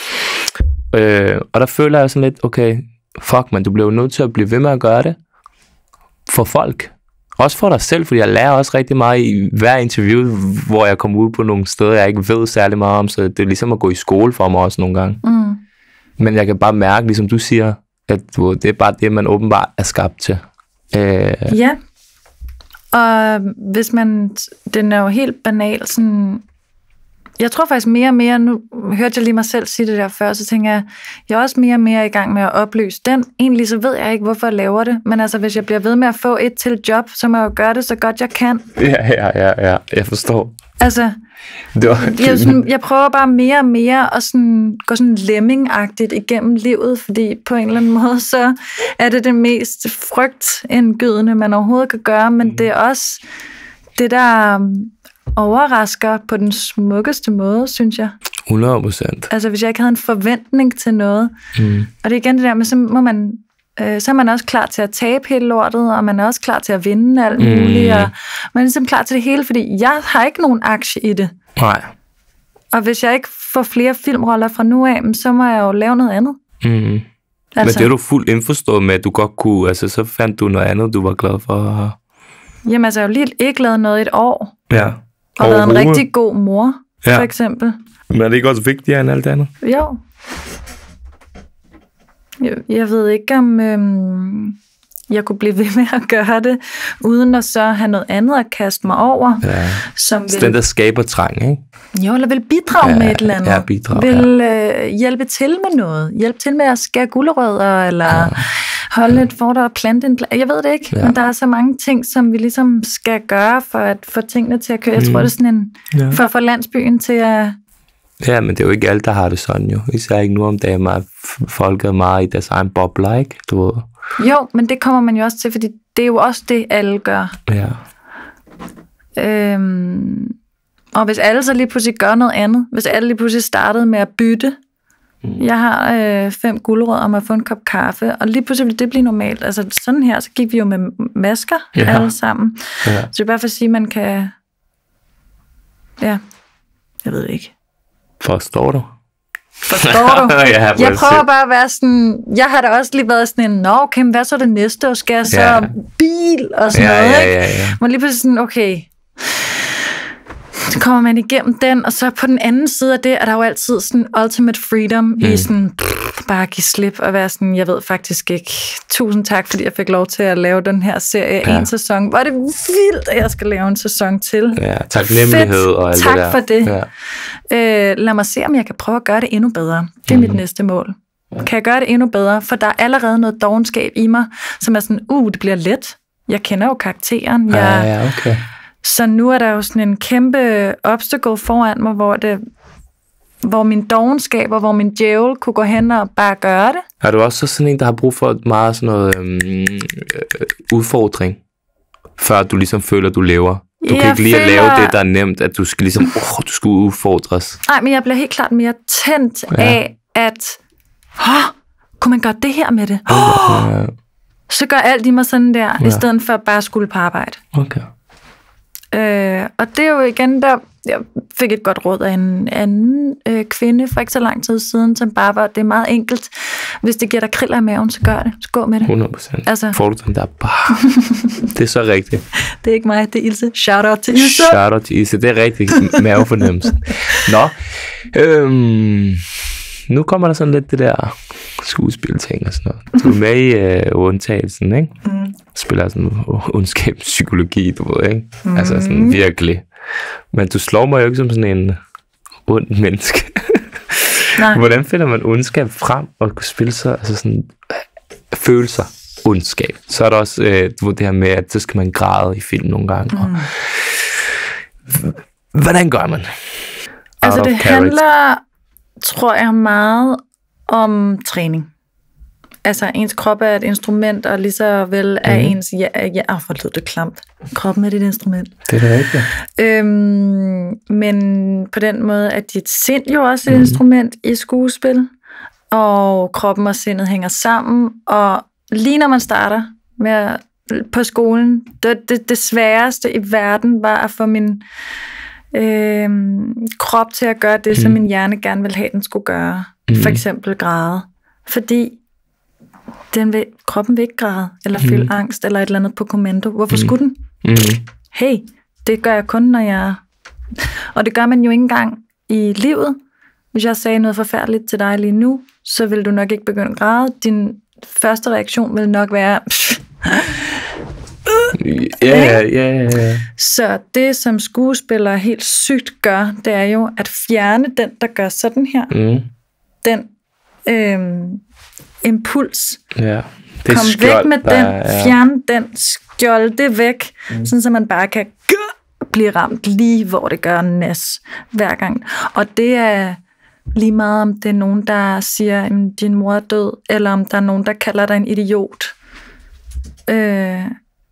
Øh, og der føler jeg sådan lidt, okay, fuck man, du bliver jo nødt til at blive ved med at gøre det for folk. Også for dig selv, fordi jeg lærer også rigtig meget i hver interview, hvor jeg kommer ud på nogle steder, jeg ikke ved særlig meget om, så det er ligesom at gå i skole for mig også nogle gange. Mm. Men jeg kan bare mærke, ligesom du siger, at det er bare det, man åbenbart er skabt til. Øh, ja. Og hvis man, den er jo helt banal, sådan, jeg tror faktisk mere og mere, nu hørte jeg lige mig selv sige det der før, så tænker jeg, jeg er også mere og mere i gang med at opløse den. Egentlig så ved jeg ikke, hvorfor jeg laver det, men altså hvis jeg bliver ved med at få et til job, så må jeg jo gøre det så godt jeg kan. Ja, ja, ja, ja. Jeg forstår. Altså, det var... jeg, sådan, jeg prøver bare mere og mere at sådan, gå sådan lemming-agtigt igennem livet, fordi på en eller anden måde, så er det det mest frygtindgydende, man overhovedet kan gøre, men mm. det er også det, der overrasker på den smukkeste måde, synes jeg. hundrede procent. Altså, hvis jeg ikke havde en forventning til noget. Mm. Og det er igen det der med, så må man øh, så er man også klar til at tabe hele lortet, og man er også klar til at vinde alt muligt, mm. og man er ligesom klar til det hele, fordi jeg har ikke nogen aktie i det. Nej. Og hvis jeg ikke får flere filmroller fra nu af, så må jeg jo lave noget andet. Mm. Altså. Men det er du fuldt indforstået med, at du godt kunne, altså så fandt du noget andet, du var glad for? Jamen altså, jeg har jo lige ikke lavet noget i et år. Ja. Og været en rigtig god mor, ja. For eksempel. Men er det ikke også vigtigere end alt andet? Jo. Jeg, jeg ved ikke, om øhm, jeg kunne blive ved med at gøre det, uden at så have noget andet at kaste mig over. Ja. Som vil, den der skaber trang, ikke? Jo, eller vil bidrage ja, med et eller andet. Ja, bidrage, vil øh, hjælpe til med noget. Hjælpe til med at skære gulerødder, eller ja. holde et foredrag og plante en plante. Jeg ved det ikke, ja. Men der er så mange ting, som vi ligesom skal gøre, for at få tingene til at køre. Jeg tror, det er sådan en, ja. for at få landsbyen til at... Ja, men det er jo ikke alle, der har det sådan jo. Især ikke nu om dagen, at folk er meget i deres egen bobler, ikke? Du ved. Jo, men det kommer man jo også til, fordi det er jo også det, alle gør. Ja. Øhm, og hvis alle så lige pludselig gør noget andet, hvis alle lige pludselig startede med at bytte, mm. jeg har øh, fem gulerødder om at få en kop kaffe, og lige pludselig ville det blive normalt. Altså sådan her, så gik vi jo med masker ja. alle sammen. Ja. Så det er bare for at sige, at man kan... Ja, jeg ved det ikke. Forstår du? Forstår du? ja, jeg prøver bare at være sådan, jeg har da også lige været sådan en, nå okay, hvad så det næste, og skal jeg så ja. bil og sådan ja, noget, ja, ikke? Ja, ja. Men lige pludselig sådan, okay, så kommer man igennem den, og så på den anden side af det, er der jo altid sådan ultimate freedom mm. i sådan, pff, bare at give slip og være sådan, jeg ved faktisk ikke, tusind tak, fordi jeg fik lov til at lave den her serie ja. en sæson. Hvor er det vildt, at jeg skal lave en sæson til. Ja, taknemmelighed og alt tak det der. Tak for det. Ja. Øh, lad mig se, om jeg kan prøve at gøre det endnu bedre. Det er mm. mit næste mål. Ja. Kan jeg gøre det endnu bedre? For der er allerede noget dovenskab i mig, som er sådan, uh, det bliver let. Jeg kender jo karakteren. Jeg, ja, ja, okay. Så nu er der jo sådan en kæmpe obstacle foran mig, hvor, det, hvor min dovenskab og hvor min djævel kunne gå hen og bare gøre det. Er du også sådan en, der har brug for meget sådan noget øhm, øh, udfordring, før du ligesom føler, at du lever? Du jeg kan ikke lige føler... at lave det, der er nemt, at du skal ligesom, åh, du skal udfordres. Nej, men jeg bliver helt klart mere tændt ja. af, at, åh, kunne man gøre det her med det? Oh, ja. Så gør alt i mig sådan der, ja. i stedet for bare at skulle på arbejde. Okay. Øh, og det er jo igen, der jeg fik et godt råd af en anden øh, kvinde for ikke så lang tid siden, som bare var, det er meget enkelt. Hvis det giver dig kriller i maven, så gør det. Så gå med det. hundrede procent. Altså. Får du den der bare. Det er så rigtigt. Det er ikke mig, det er Ilse. Shout out til Ilse. Shout out til Ilse. Det er rigtig mavefornemmelse. Nå. Øhm, nu kommer der sådan lidt det der skuespilting og sådan noget. Du er med i øh, undtagelsen, ikke? Mm. Spiller sådan ondskabspsykologi, du ved, ikke? Mm. Altså sådan virkelig. Men du slår mig jo ikke som sådan en ond menneske. Nej. Hvordan finder man ondskab frem og kunne spille sig, altså sådan følelser, ondskab? Så er der også øh, du ved, det her med, at så skal man græde i film nogle gange. Mm. Og, hvordan gør man? Altså det handler, tror jeg, meget om træning. Altså, ens krop er et instrument, og lige så vel er mm. ens... Ja, ja, oh, hvor lød det klamt. Kroppen er dit instrument. Det er det rigtigt. Øhm, men på den måde er dit sind jo også et mm. instrument i skuespil, og kroppen og sindet hænger sammen, og lige når man starter med at, på skolen, det, det, det sværeste i verden var at få min øh, krop til at gøre det, mm. som min hjerne gerne ville have, den skulle gøre. Mm. For eksempel græde. Fordi den vil, kroppen vil ikke græde, eller føle mm. angst, eller et eller andet på kommando. Hvorfor mm. skulle den? Mm. Hey, det gør jeg kun, når jeg... Og det gør man jo ikke engang i livet. Hvis jeg sagde noget forfærdeligt til dig lige nu, så vil du nok ikke begynde at græde. Din første reaktion vil nok være... Ja, ja, ja. Så det, som skuespillere helt sygt gør, det er jo at fjerne den, der gør sådan her. Mm. Den øhm, impuls. Ja. Det Kom skjold, væk med der, den, ja. fjern den, skjold det væk, mm. sådan så man bare kan blive ramt lige, hvor det gør næs hver gang. Og det er lige meget, om det er nogen, der siger, at din mor er død, eller om der er nogen, der kalder dig en idiot. Øh,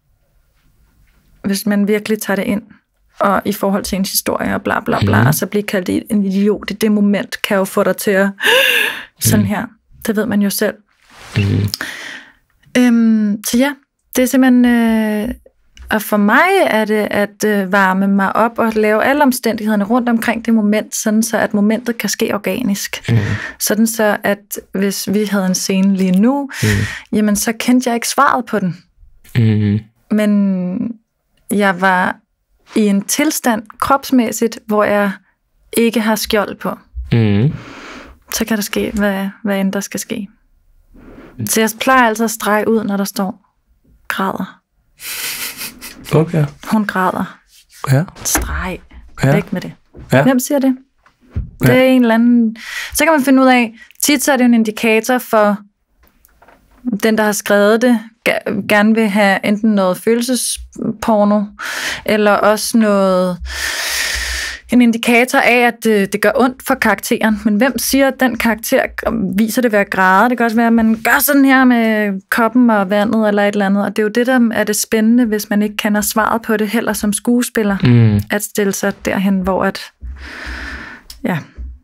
hvis man virkelig tager det ind, og i forhold til ens historie, og bla bla bla, mm. og så blive kaldt en idiot i det moment, kan jo få dig til at sådan her. Det ved man jo selv. Mm. Øhm, så ja, det er simpelthen... Øh, og for mig er det at øh, varme mig op og lave alle omstændighederne rundt omkring det moment, sådan så at momentet kan ske organisk. Mm. Sådan så at hvis vi havde en scene lige nu, mm. jamen så kendte jeg ikke svaret på den. Mm. Men jeg var i en tilstand kropsmæssigt, hvor jeg ikke har skjold på. Mm. Så kan der ske, hvad, hvad end der skal ske. Så jeg plejer altså at strege ud, når der står græder. Okay. Hun græder. Ja. Streg. Ja. Væk med det. Ja. Hvem siger det? Det ja. er en eller anden... Så kan man finde ud af, tit så er det en indikator for den, der har skrevet det, gerne vil have enten noget følelsesporno, eller også noget... en indikator af, at det, det gør ondt for karakteren. Men hvem siger, at den karakter viser det ved at græde? Det kan også være, at man gør sådan her med koppen og vandet eller et eller andet. Og det er jo det, der er det spændende, hvis man ikke kender svaret på det heller som skuespiller. Mm. At stille sig derhen, hvor at... Ja.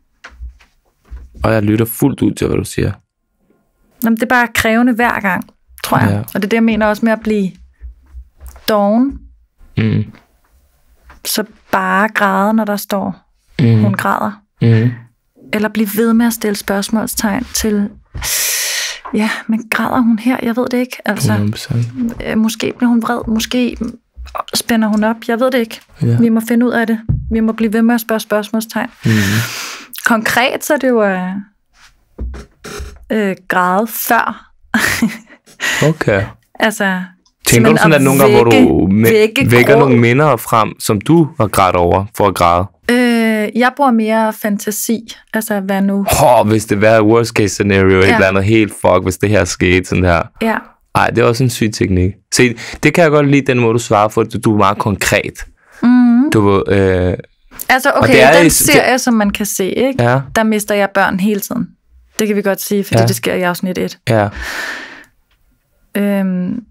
Og jeg lytter fuldt ud til, hvad du siger. Jamen, det er bare krævende hver gang, tror jeg. Ja. Og det er det, jeg mener også med at blive doven. Mm. Så bare græde, når der står, mm. hun græder. Mm. Eller blive ved med at stille spørgsmålstegn til, ja, men græder hun her? Jeg ved det ikke. Altså, hundrede procent. Måske bliver hun vred, måske spænder hun op. Jeg ved det ikke. Ja. Vi må finde ud af det. Vi må blive ved med at spørge spørgsmålstegn. Mm. Konkret så er det jo øh, øh, græde før. Okay. altså... Tænker du sådan, at nogle gange, hvor du me- vækker nogle minder frem, som du har grædt over for at græde? Øh, jeg bruger mere fantasi. Altså, hvad nu? Åh, oh, hvis det var worst case scenario, ja. Et eller andet helt fuck, hvis det her skete sådan her. Ja. Ej, det er også en syg teknik. Se, det kan jeg godt lide, den måde du svarer, for du er meget konkret. Mm. Du øh, altså, okay, det er den serie, det... som man kan se, ikke? Ja. Der mister jeg børn hele tiden. Det kan vi godt sige, fordi ja. Det sker i afsnit et. Ja. Øhm...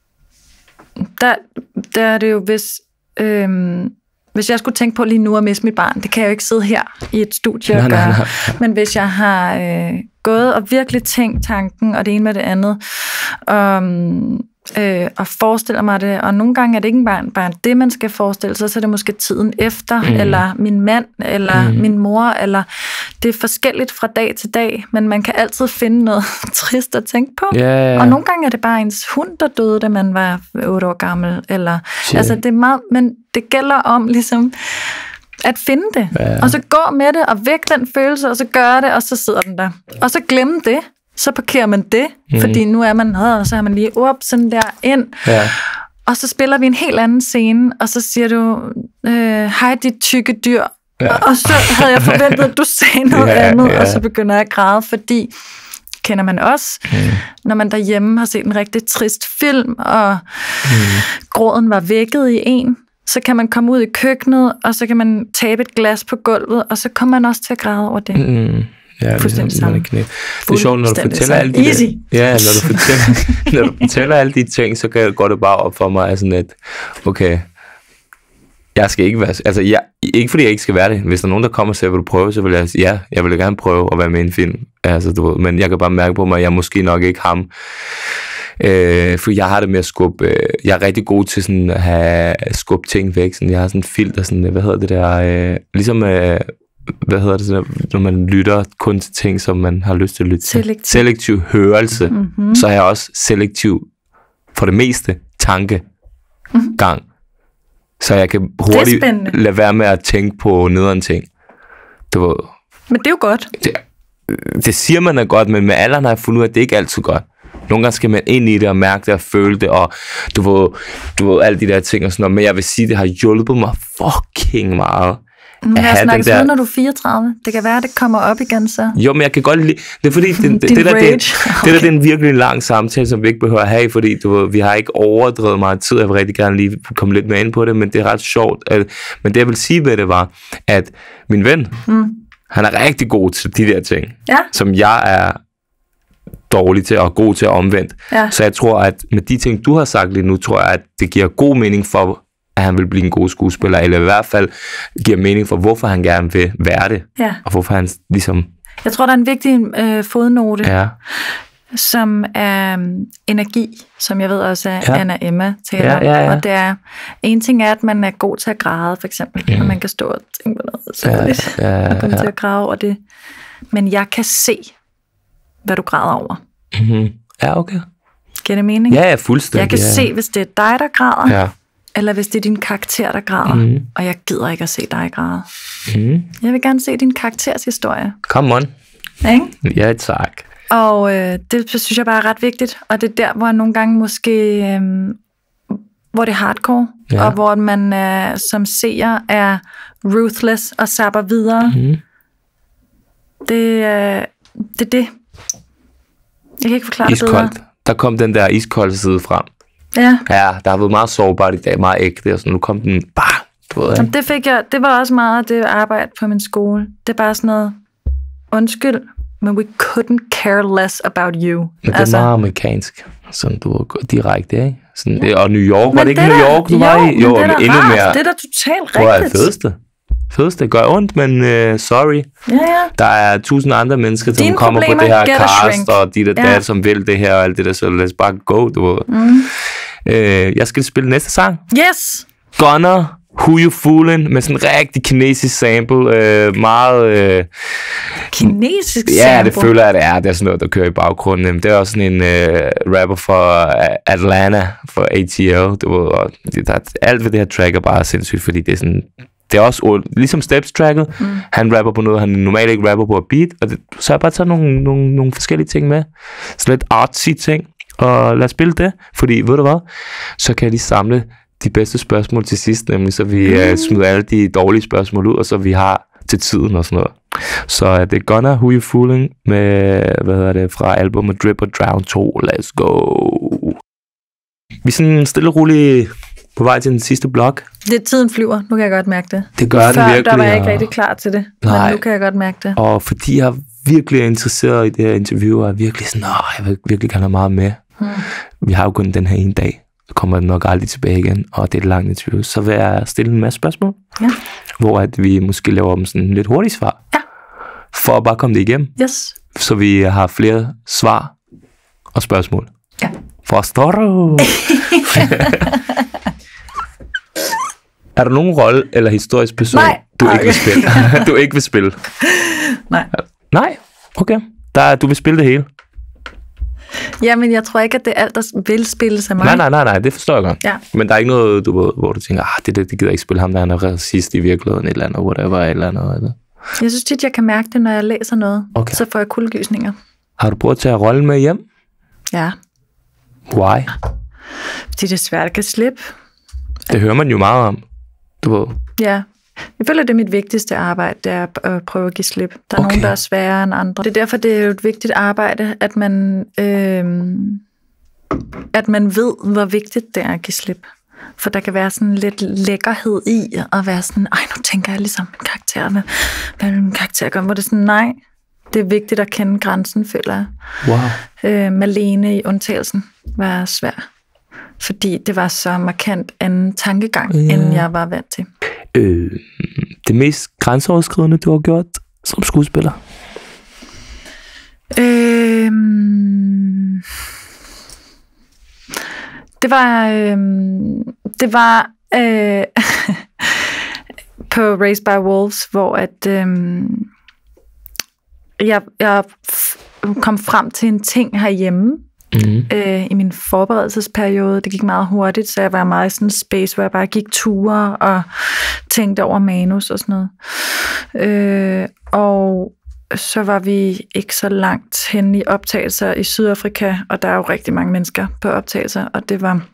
Der, der er det jo, hvis, øhm, hvis jeg skulle tænke på lige nu at miste mit barn, det kan jeg jo ikke sidde her i et studie og gøre. Nej, nej. Men hvis jeg har øh, gået og virkelig tænkt tanken, og det ene med det andet, og, øh, og forestiller mig det, og nogle gange er det ikke bare, bare det, man skal forestille sig, så er det måske tiden efter, mm. eller min mand, eller mm. min mor, eller det er forskelligt fra dag til dag, men man kan altid finde noget trist at tænke på. Yeah, yeah. Og nogle gange er det bare ens hund, der døde, da man var otte år gammel, eller, altså det er meget, men det gælder om ligesom at finde det, yeah. og så gå med det, og væk den følelse, og så gøre det, og så sidder den der. Og så glemme det, så parkerer man det, mm. fordi nu er man, og så har man lige op sådan der ind, yeah. og så spiller vi en helt anden scene, og så siger du, øh, hej dit tykke dyr, ja. Og så havde jeg forventet, at du sagde noget ja, andet, ja. Og så begynder jeg at græde, fordi kender man også, mm. når man derhjemme har set en rigtig trist film, og mm. gråden var vækket i en, så kan man komme ud i køkkenet, og så kan man tabe et glas på gulvet, og så kommer man også til at græde over det. Mm. Ja, fuldstændig sammen. Det er sjovt, når du fortæller alle de Easy. Der, ja, når du fortæller, når du fortæller alle de ting, så går det bare op for mig, sådan at, okay, jeg skal ikke være, altså jeg, ikke fordi jeg ikke skal være det. Hvis der er nogen, der kommer og siger, vil du prøve, så vil jeg sige, ja, jeg vil gerne prøve at være med i en film. Altså, du ved, men jeg kan bare mærke på mig, at jeg er måske nok ikke ham. Øh, for jeg har det med at skubbe, øh, jeg er rigtig god til sådan at have skubbe ting væk. Sådan, jeg har sådan en filter, sådan, hvad hedder det der, øh, ligesom, øh, hvad hedder det, sådan, når man lytter kun til ting, som man har lyst til at lytte til. Selektiv, selektiv hørelse. Mm-hmm. Så har jeg også selektiv, for det meste, tankegang. Mm-hmm. Så jeg kan hurtigt lade være med at tænke på nederen ting. Det var, men det er jo godt. Det, det siger man er godt, men med alderen har jeg fundet ud af, at det ikke er altid godt. Nogle gange skal man ind i det og mærke det og føle det, og du ved, du ved alle de der ting og sådan noget. Men jeg vil sige, det har hjulpet mig fucking meget. Nu kan jeg snakke der... når du er fireogtredive. Det kan være, det kommer op igen så. Jo, men jeg kan godt lide... Det er fordi, det, det, det, der, det, okay. det, der, det er en virkelig lang samtale, som vi ikke behøver at have, fordi du ved, vi har ikke overdrevet meget tid. Jeg vil rigtig gerne lige komme lidt mere ind på det, men det er ret sjovt. At, men det, jeg vil sige ved det, var, at min ven, mm. han er rigtig god til de der ting, ja. som jeg er dårlig til og god til at omvendt. Ja. Så jeg tror, at med de ting, du har sagt lige nu, tror jeg, at det giver god mening for, at han vil blive en god skuespiller, eller i hvert fald giver mening for, hvorfor han gerne vil være det, ja. og hvorfor han ligesom... Jeg tror, der er en vigtig øh, fodnote, ja. som er um, energi, som jeg ved også er ja. Anna Emma taler ja, ja, ja. og det er, en ting er, at man er god til at græde, for eksempel, mm. og man kan stå og tænke på noget særligt, ja, ja, ja, og komme ja. til at græde over det, men jeg kan se, hvad du græder over. Mm-hmm. Ja, okay. Giver det mening? Ja, ja, fuldstændig. Jeg kan ja. se, hvis det er dig, der græder, ja. eller hvis det er din karakter, der græder, mm. og jeg gider ikke at se dig græde. Mm. Jeg vil gerne se din karakters historie. Come on. Ikke? Ja, tak. Og øh, det synes jeg bare er ret vigtigt, og det er der, hvor nogle gange måske, øh, hvor det er hardcore, ja. og hvor man øh, som seer er ruthless og sapper videre. Mm. Det, øh, det er det. Jeg kan ikke forklare Iskoldt. det bedre. Der kom den der iskolde side frem. Ja. Ja, der har været meget sårbart i dag, meget ægte, og så nu kom den bare, du ved, Jamen, det fik jeg, det var også meget af det arbejde på min skole. Det er bare sådan noget, undskyld, men we couldn't care less about you. Men det er altså, meget amerikansk, sådan du var direkte, ikke? Sådan, ja. Og New York, men var det ikke det New der, York, du jo, var i? Jo, men det er endnu rart. mere. Det er da totalt tror jeg, rigtigt. fedeste. Fedeste, gør ondt, men uh, sorry. Ja, ja. Der er tusind andre mennesker, som Dine kommer på det her cast, og de der ja. der, som vil det her, og alt det der, så lad os bare go, du ved. Mm. Uh, jeg skal spille næste sang. Yes! Gunner, Who You Foolin', med sådan en rigtig kinesisk sample, uh, meget... Uh, kinesisk ja, sample? Ja, det føler jeg, det er. Det er sådan noget, der kører i baggrunden. Det er også sådan en uh, rapper for Atlanta, for A T L, du ved, og det, der, alt ved det her track er bare sindssygt, fordi det er sådan... Det er også ligesom Steps-tracket. Mm. Han rapper på noget, han normalt ikke rapper på et beat. Og det, så har jeg bare taget nogle, nogle, nogle forskellige ting med. Sådan lidt artsy ting. Og lad os spille det. Fordi, ved du hvad? Så kan jeg lige samle de bedste spørgsmål til sidst. Nemlig så vi mm. uh, smider alle de dårlige spørgsmål ud. Og så vi har til tiden og sådan noget. Så uh, det er Gunner, Who You Fooling? Med, hvad hedder det, fra albumet Drip or Drown to. Let's go. Vi er sådan stille og roligt på vej til den sidste blok. Det tiden flyver, nu kan jeg godt mærke det. Det gør Før, den virkelig. der var jeg ikke rigtig klar til det, nej. Men nu kan jeg godt mærke det. Og fordi jeg virkelig er interesseret i det her interview, og er virkelig sådan, åh, jeg vil virkelig gerne have meget med. Hmm. Vi har jo kun den her ene dag, så kommer den nok aldrig tilbage igen, og det er et langt interview. Så vil jeg stille en masse spørgsmål, ja. hvor at vi måske laver dem sådan lidt hurtigt svar. Ja. For at bare komme det igennem. Yes. Så vi har flere svar og spørgsmål. Ja. Forstår du? Er der nogen rolle eller historisk person, Nej. du okay. ikke vil spille? du ikke vil spille? Nej. Nej? Okay. Der, du vil spille det hele? Jamen, jeg tror ikke, at det er alt, der vil spilles af mig. Nej, nej, nej, nej, det forstår jeg godt. Ja. Men der er ikke noget, du ved, hvor du tænker, ah, det, det, det gider ikke spille ham, der er racist i virkeligheden, et eller andet, whatever, et eller andet. Eller. Jeg synes tit, jeg kan mærke det, når jeg læser noget. Okay. Så får jeg kuldegysninger. Har du prøvet at tage rollen med hjem? Ja. Why? Fordi det er svært at kan slippe. Det hører man jo meget om, du ved. Ja. Jeg føler, det er mit vigtigste arbejde, det er at prøve at give slip. Der er okay. nogen, der er sværere end andre. Det er derfor, det er jo et vigtigt arbejde, at man, øh, at man ved, hvor vigtigt det er at give slip. For der kan være sådan lidt lækkerhed i at være sådan, ej, nu tænker jeg ligesom en karakter med, hvad vil min karakter gøre? Hvor det er sådan, nej, det er vigtigt at kende grænsen, føler jeg. Wow. Øh, Malene i Undtagelsen var svær, fordi det var så markant anden tankegang, yeah. end jeg var vant til. Øh, det mest grænseoverskridende, du har gjort som skuespiller? Øh, det var øh, det var øh, på Raised by Wolves, hvor at øh, jeg, jeg kom frem til en ting herhjemme. Mm-hmm. Øh, i min forberedelsesperiode. Det gik meget hurtigt, så jeg var meget i sådan en space, hvor jeg bare gik ture og tænkte over manus og sådan noget. Øh, og så var vi ikke så langt henne i optagelser i Sydafrika, og der er jo rigtig mange mennesker på optagelser, og det var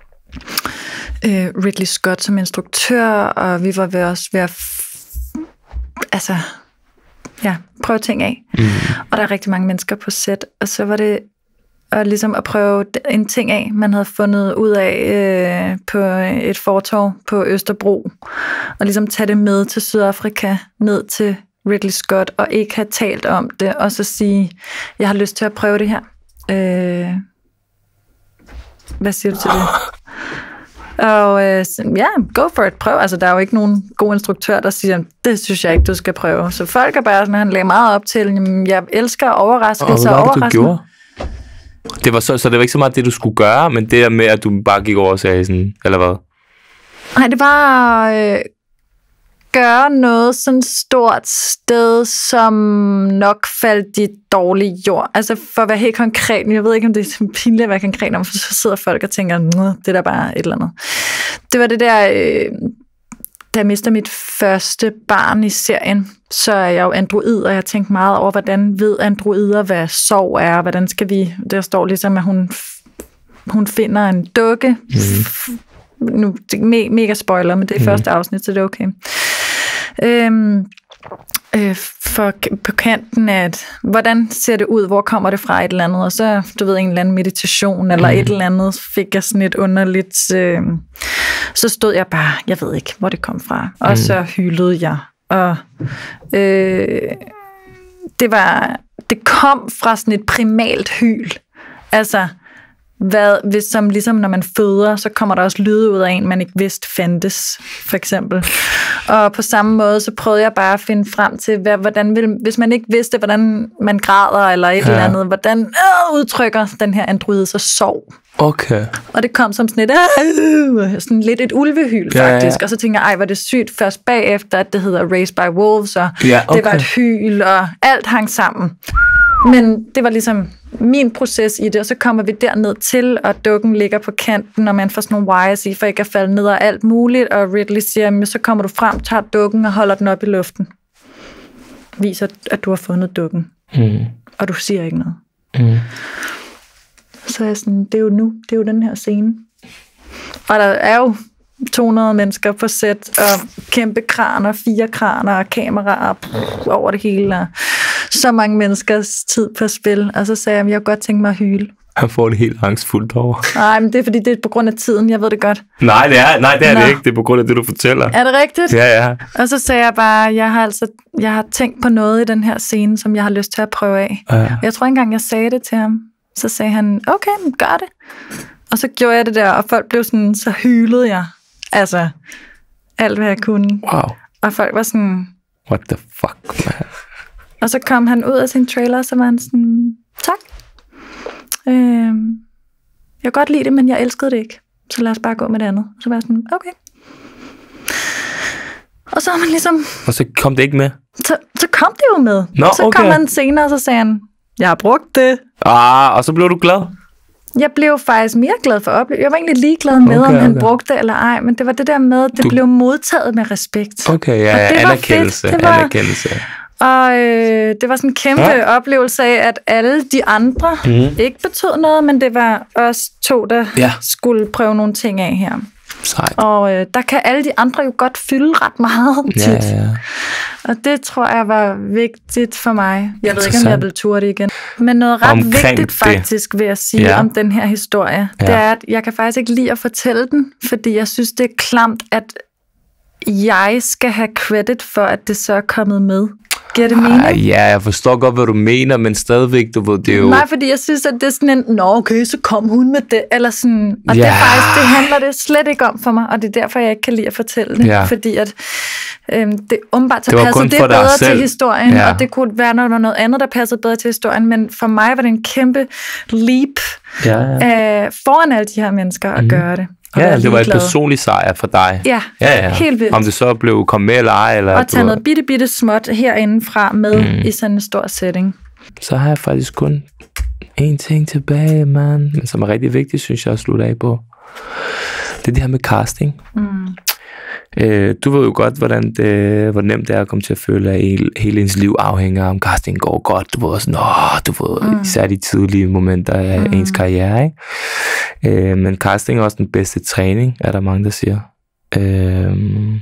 øh, Ridley Scott som instruktør, og vi var ved også ved at f- altså, ja, prøve ting af. Mm. Og der er rigtig mange mennesker på set, og så var det at, ligesom at prøve en ting af, man havde fundet ud af øh, på et fortov på Østerbro, og ligesom tage det med til Sydafrika, ned til Ridley Scott, og ikke have talt om det, og så sige, jeg har lyst til at prøve det her. Øh, hvad siger du til det? Og øh, ja, go for it, prøv. Altså, der er jo ikke nogen god instruktør, der siger, det synes jeg ikke, du skal prøve. Så folk er bare sådan, han lagde meget op til, jamen, jeg elsker overraskelser. Og hvad var det, du gjorde? Det var så, så det var ikke så meget det, du skulle gøre, men det der med, at du bare gik over og sagde sådan, eller hvad? Nej, det var øh, gøre noget sådan stort sted, som nok faldt i dårlig jord. Altså for at være helt konkret, jeg ved ikke, om det er pinligt at være konkret om, for så sidder folk og tænker, det er da bare et eller andet. Det var det der, øh, da jeg mister mit første barn i serien, så er jeg jo android, og jeg tænkte meget over, hvordan ved androider, hvad sorg er, hvordan skal vi, der står ligesom, at hun, hun finder en dukke, mm. nu, det er me, mega spoiler, men det er mm. første afsnit, så det er okay. Øhm, øh, for på kanten af, at, hvordan ser det ud, hvor kommer det fra et eller andet, og så, du ved, en eller anden meditation, eller mm. et eller andet, fik jeg sådan et underligt, øh, så stod jeg bare, jeg ved ikke, hvor det kom fra, og mm. så hylede jeg, og øh, det var, det kom fra sådan et primalt hyl, altså, hvad, hvis som ligesom når man føder, så kommer der også lyde ud af en, man ikke vidste fandtes, for eksempel. Og på samme måde, så prøvede jeg bare at finde frem til, hvad, hvordan vil, hvis man ikke vidste, hvordan man græder, eller et ja. eller andet, hvordan øh, udtrykker den her android så sorg. Okay. Og det kom som sådan et, øh, sådan lidt et ulvehyl, faktisk. Ja, ja. Og så tænkte jeg, ej, var det sygt først bagefter, at det hedder Raised by Wolves, og ja, okay. det var et hyl, og alt hang sammen. Men det var ligesom min proces i det, og så kommer vi derned til, og dukken ligger på kanten, og man får sådan nogle wires i, for ikke at falde ned og alt muligt, og Ridley siger, så kommer du frem, tager dukken og holder den op i luften. Viser, at du har fundet dukken. Mm. Og du siger ikke noget. Mm. Så er jeg sådan, det er jo nu, det er jo den her scene. Og der er jo to hundrede mennesker på sæt, og kæmpe kraner, fire kraner, og kameraer over det hele, og så mange menneskers tid på spil, og så sagde jeg, at jeg kunne godt tænke mig at hyle. Han får det helt angstfuldt over. Nej, men det er fordi, det er på grund af tiden, jeg ved det godt. Nej, det er, nej, det er det ikke, det er på grund af det, du fortæller. Er det rigtigt? Ja, ja. Og så sagde jeg bare, jeg har altså, jeg har tænkt på noget i den her scene, som jeg har lyst til at prøve af. Ja. Jeg tror ikke engang, jeg sagde det til ham. Så sagde han, okay, gør det. Og så gjorde jeg det der, og folk blev sådan, så hylede jeg. Altså, alt hvad jeg kunne. Wow. Og folk var sådan... What the fuck, man? Og så kom han ud af sin trailer, og så var han sådan, tak. Øhm, jeg kan godt lide det, men jeg elskede det ikke. Så lad os bare gå med det andet. Så var jeg sådan, okay. Og så var man ligesom... Og så kom det ikke med? Så, så kom det jo med. Nå, så okay. kom han senere, og så sagde han, jeg har brugt det. Ah, og så blev du glad? Jeg blev faktisk mere glad for at opleve. Jeg var egentlig ligeglad med, okay, om han okay. brugte det eller ej, men det var det der med, at det du... blev modtaget med respekt. Okay, ja, ja, anerkendelse. Det var... anerkendelse. Og øh, det var sådan en kæmpe ja. oplevelse af, at alle de andre mm. ikke betød noget, men det var os to, der ja. skulle prøve nogle ting af her. Sejt. Og øh, der kan alle de andre jo godt fylde ret meget tit. Ja, ja. Og det tror jeg var vigtigt for mig. Jeg ved ikke, om jeg vil ture det igen. Men noget ret Omkring vigtigt det. faktisk, vil jeg sige, ja. om den her historie, ja. det er, at jeg kan faktisk ikke lide at fortælle den, fordi jeg synes, det er klamt, at jeg skal have credit for, at det så er kommet med. Giver det mening? Ah, ja, jeg forstår godt, hvad du mener, men stadigvæk, du ved, det er jo... Nej, fordi jeg synes, at det er sådan en, nå okay, så kom hun med det, eller sådan... Og ja. det er faktisk, det handler det slet ikke om for mig, og det er derfor, jeg ikke kan lide at fortælle det, ja. fordi at øhm, det umiddelbart så passer det bedre til historien, ja. og det kunne være noget, noget andet, der passede bedre til historien, men for mig var det en kæmpe leap ja, ja. Øh, foran alle de her mennesker at mm. gøre det. Ja, det var et personligt sejr for dig. Ja, ja, ja, helt vildt. Om det så blev kommet med eller ej. Eller og tage noget bitte, bitte småt herindefra med mm. i sådan en stor setting. Så har jeg faktisk kun én ting tilbage, man. Men som er rigtig vigtigt, synes jeg at slutte af på. Det er det her med casting. Mm. Øh, du ved jo godt, hvordan det, hvor nemt det er at komme til at føle, at hele, hele ens liv afhænger om casting går godt. Du ved sådan, åh, du ved, mm. især de tidlige momenter af mm. ens karriere, ikke? Øh, men casting er også den bedste træning, er der mange, der siger. Øh,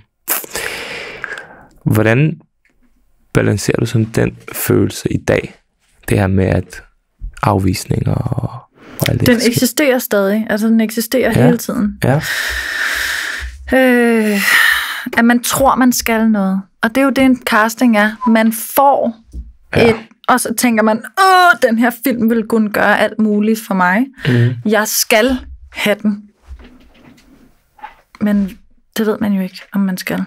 hvordan balancerer du sådan den følelse i dag? Det her med at afvisninger og, og alt det. Den eksisterer stadig. Altså, den eksisterer ja. hele tiden. Ja. Øh, at man tror, man skal noget. Og det er jo det, en casting er. Man får ja. et, og så tænker man, åh, den her film vil kunne gøre alt muligt for mig. Mm. Jeg skal have den. Men det ved man jo ikke, om man skal.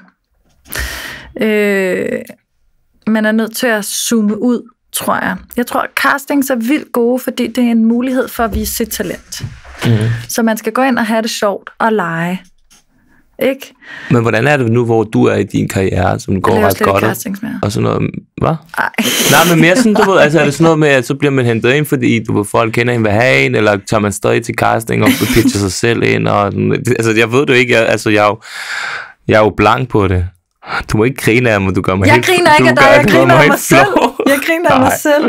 Øh, man er nødt til at zoome ud, tror jeg. Jeg tror, at castings er vildt gode, fordi det er en mulighed for at vise sit talent. Mm. Så man skal gå ind og have det sjovt og lege. Ikke? Men hvordan er det nu, hvor du er i din karriere, som går ret godt? Og sådan noget, hvad? Ej. Nej, men mere sådan, du ved, altså er det sådan noget med, at så bliver man hentet ind, fordi du ved, folk kender en, vil have en, eller tager man stadig til casting og pitcher sig selv ind, og altså, jeg ved det ikke, jeg, altså, jeg er jo, jeg er jo blank på det. Du må ikke grine af mig, du gør mig jeg helt... Jeg griner ikke af dig, jeg griner af mig selv. Jeg griner af mig selv.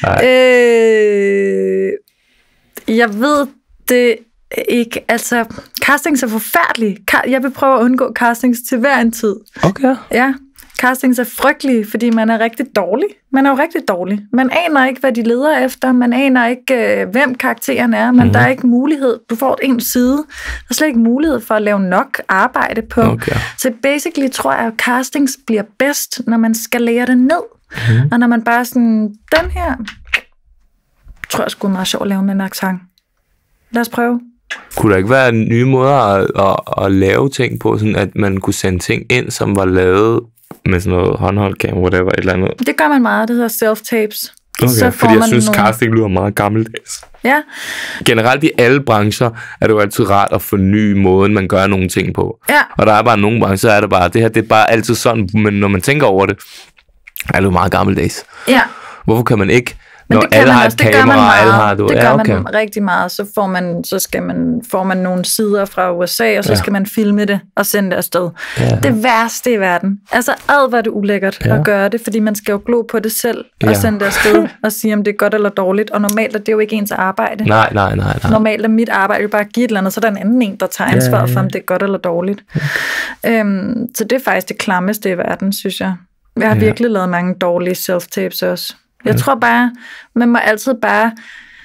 Øh, jeg ved det ikke, altså, castings er forfærdelige. Jeg vil prøve at undgå castings til hver en tid. Okay. Ja, castings er frygtelige, fordi man er rigtig dårlig. Man er jo rigtig dårlig. Man aner ikke, hvad de leder efter. Man aner ikke, hvem karakteren er. Men mm-hmm. der er ikke mulighed. Du får en side. Der er slet ikke mulighed for at lave nok arbejde på. Okay. Så basically tror jeg, at castings bliver bedst, når man skal lære det ned. Mm-hmm. Og når man bare sådan, den her, tror jeg sgu er meget sjovt at lave med en accent. Lad os prøve. Kunne der ikke være nye måder at, at, at lave ting på, sådan at man kunne sende ting ind, som var lavet med sådan noget håndholdt kamera, whatever, et eller andet? Det gør man meget, det hedder self-tapes. Okay, så fordi jeg synes, nogle... casting lyder meget gammeldags. Ja. Generelt i alle brancher er det jo altid rart at forny måden, man gør nogle ting på. Ja. Og der er bare nogle brancher, så er det bare, det her, det er bare altid sådan, men når man tænker over det, er det jo meget gammeldags. Ja. Hvorfor kan man ikke... Men Når det kan alle man har også, et kamera, det gør man meget. Alle har, du. Det gør ja, okay. man rigtig meget. Så får man, så skal man, får man nogle sider fra U S A, og så ja. skal man filme det og sende det afsted. Ja. Det værste i verden. Altså, ad var det ulækkert ja. at gøre det, fordi man skal jo glo på det selv og ja. sende det afsted og sige, om det er godt eller dårligt. Og normalt er det jo ikke ens arbejde. Nej, nej, nej. nej. Normalt er mit arbejde jo bare at give et eller andet, så der er en anden en, der tager ansvar ja, ja. for, om det er godt eller dårligt. Okay. Øhm, så det er faktisk det klammeste i verden, synes jeg. Jeg har ja. virkelig lavet mange dårlige self-tapes også. Jeg tror bare, man må altid bare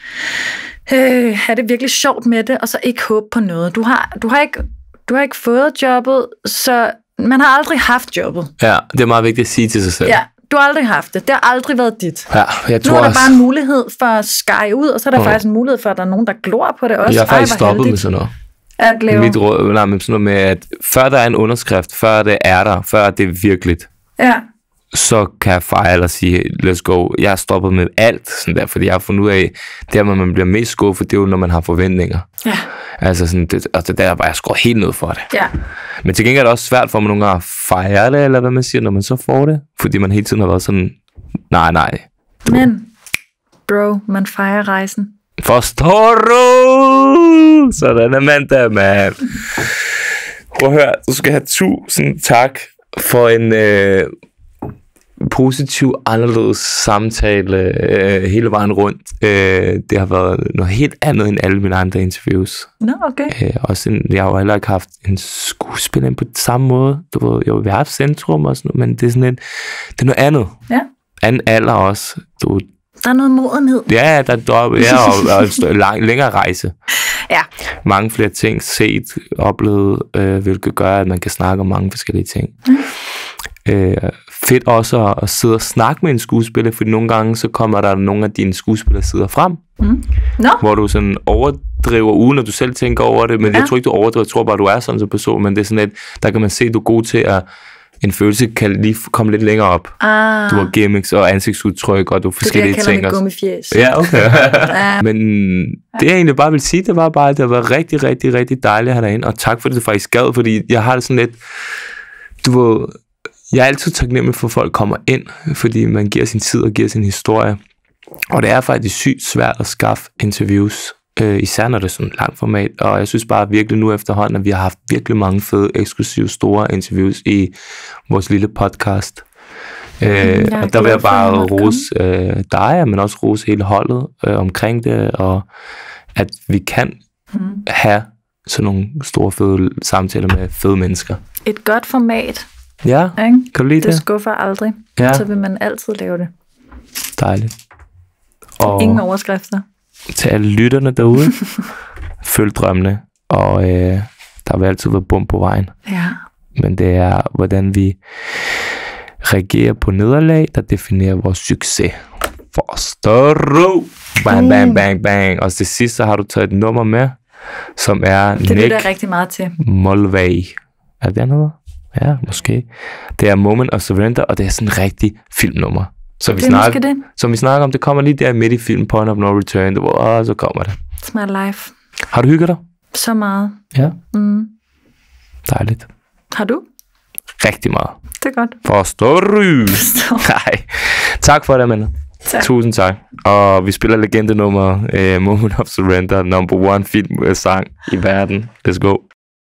øh, have det virkelig sjovt med det, og så ikke håbe på noget. Du har, du har, ikke, du har ikke fået jobbet, så man har aldrig haft jobbet. Ja, det er meget vigtigt at sige til sig selv. Ja, du har aldrig haft det. Det har aldrig været dit. Ja, jeg tror nu er der også... bare en mulighed for at skære ud, og så er der mm. faktisk en mulighed for, at der er nogen, der glor på det også. Jeg har faktisk stoppet heldigt. med sådan noget. At lave... Mit råd, nej, med sådan noget med, at før der er en underskrift, før det er der, før det er virkeligt. Ja. Så kan jeg fejle og sige, let's go. Jeg har stoppet med alt, sådan der, fordi jeg har fundet ud af, der hvor man bliver mest skuffet, det er jo, når man har forventninger. Ja. Altså sådan, det, altså der var jeg skår helt ned for det. Ja. Men til gengæld er det også svært for mig nogle gange at fejre det, eller hvad man siger, når man så får det. Fordi man hele tiden har været sådan, nej, nej. Du. Men, bro, man fejrer rejsen. Forstår du? Sådan er man der, mand. Prøv at høre, du skal have tusind tak for en... Øh, positiv, anderledes samtale øh, hele vejen rundt. Øh, det har været noget helt andet end alle mine andre interviews. Nå, no, okay. Øh, også en, jeg har jo heller ikke haft en skuespiller på samme måde. Du ved, jo, vi har haft centrum og sådan noget, men det er sådan en, det er noget andet. Ja. Anden alder også. Du, der er noget modenhed. Ja, der er dobbelt, ja, og, og en lang, længere rejse. Ja. Mange flere ting set, oplevet, øh, hvilket gør, at man kan snakke om mange forskellige ting. Mm. Øh, fedt også at, at sidde og snakke med en skuespiller, fordi nogle gange så kommer der nogle af dine skuespillersider frem, mm. no. hvor du sådan overdriver uden at du selv tænker over det, men ja. jeg tror ikke du overdriver, jeg tror bare du er sådan som person, men det er sådan et, der kan man se, at du er god til at en følelse kan lige komme lidt længere op. Ah. Du har gimmicks og ansigtsudtryk, og du har forskellige ting. Det er det, jeg kalder ting. Ja, okay. ja. Men det jeg egentlig bare vil sige, det var bare, at det har været rigtig, rigtig, rigtig dejligt at have dig ind, og tak for det, du faktisk gad, fordi jeg har det sådan lidt, du ved, jeg er altid taknemmelig for, at folk kommer ind, fordi man giver sin tid og giver sin historie. Og det er faktisk sygt svært at skaffe interviews øh, især når det er sådan langt format, og jeg synes bare virkelig nu efterhånden, at vi har haft virkelig mange fede, eksklusive, store interviews i vores lille podcast. Øh, og der vil jeg bare rose øh, dig, men også rose hele holdet øh, omkring det, og at vi kan mm. have sådan nogle store, fede samtaler med fede mennesker. Et godt format. Ja, ikke? Kan du lide det? Det skuffer aldrig. Ja. Så vil man altid lave det. Dejligt. Og ingen overskrifter. Til alle lytterne derude, følg drømmene, og øh, der vil altid være bum på vejen. Ja. Men det er, hvordan vi reagerer på nederlag, der definerer vores succes. Forstår. Bang, bang, bang, bang. Og til sidst, så har du taget et nummer med, som er det Nick lytter rigtig meget til. Mulvey. Er det noget? Ja, måske. Det er Moment of Surrender, og det er sådan en rigtig filmnummer. Så vi, snakker, som vi snakker om, det kommer lige der midt i filmen, Point of No Return, og så kommer det. It's my life. Har du hygget dig? Så meget. Ja. Mm. Dejligt. Har du? Rigtig meget. Det er godt. Forstår du? Nej. Tak for det, Amanda. Tak. Tusind tak. Og vi spiller legendenummer uh, Moment of Surrender, number one film sang i verden. Let's go.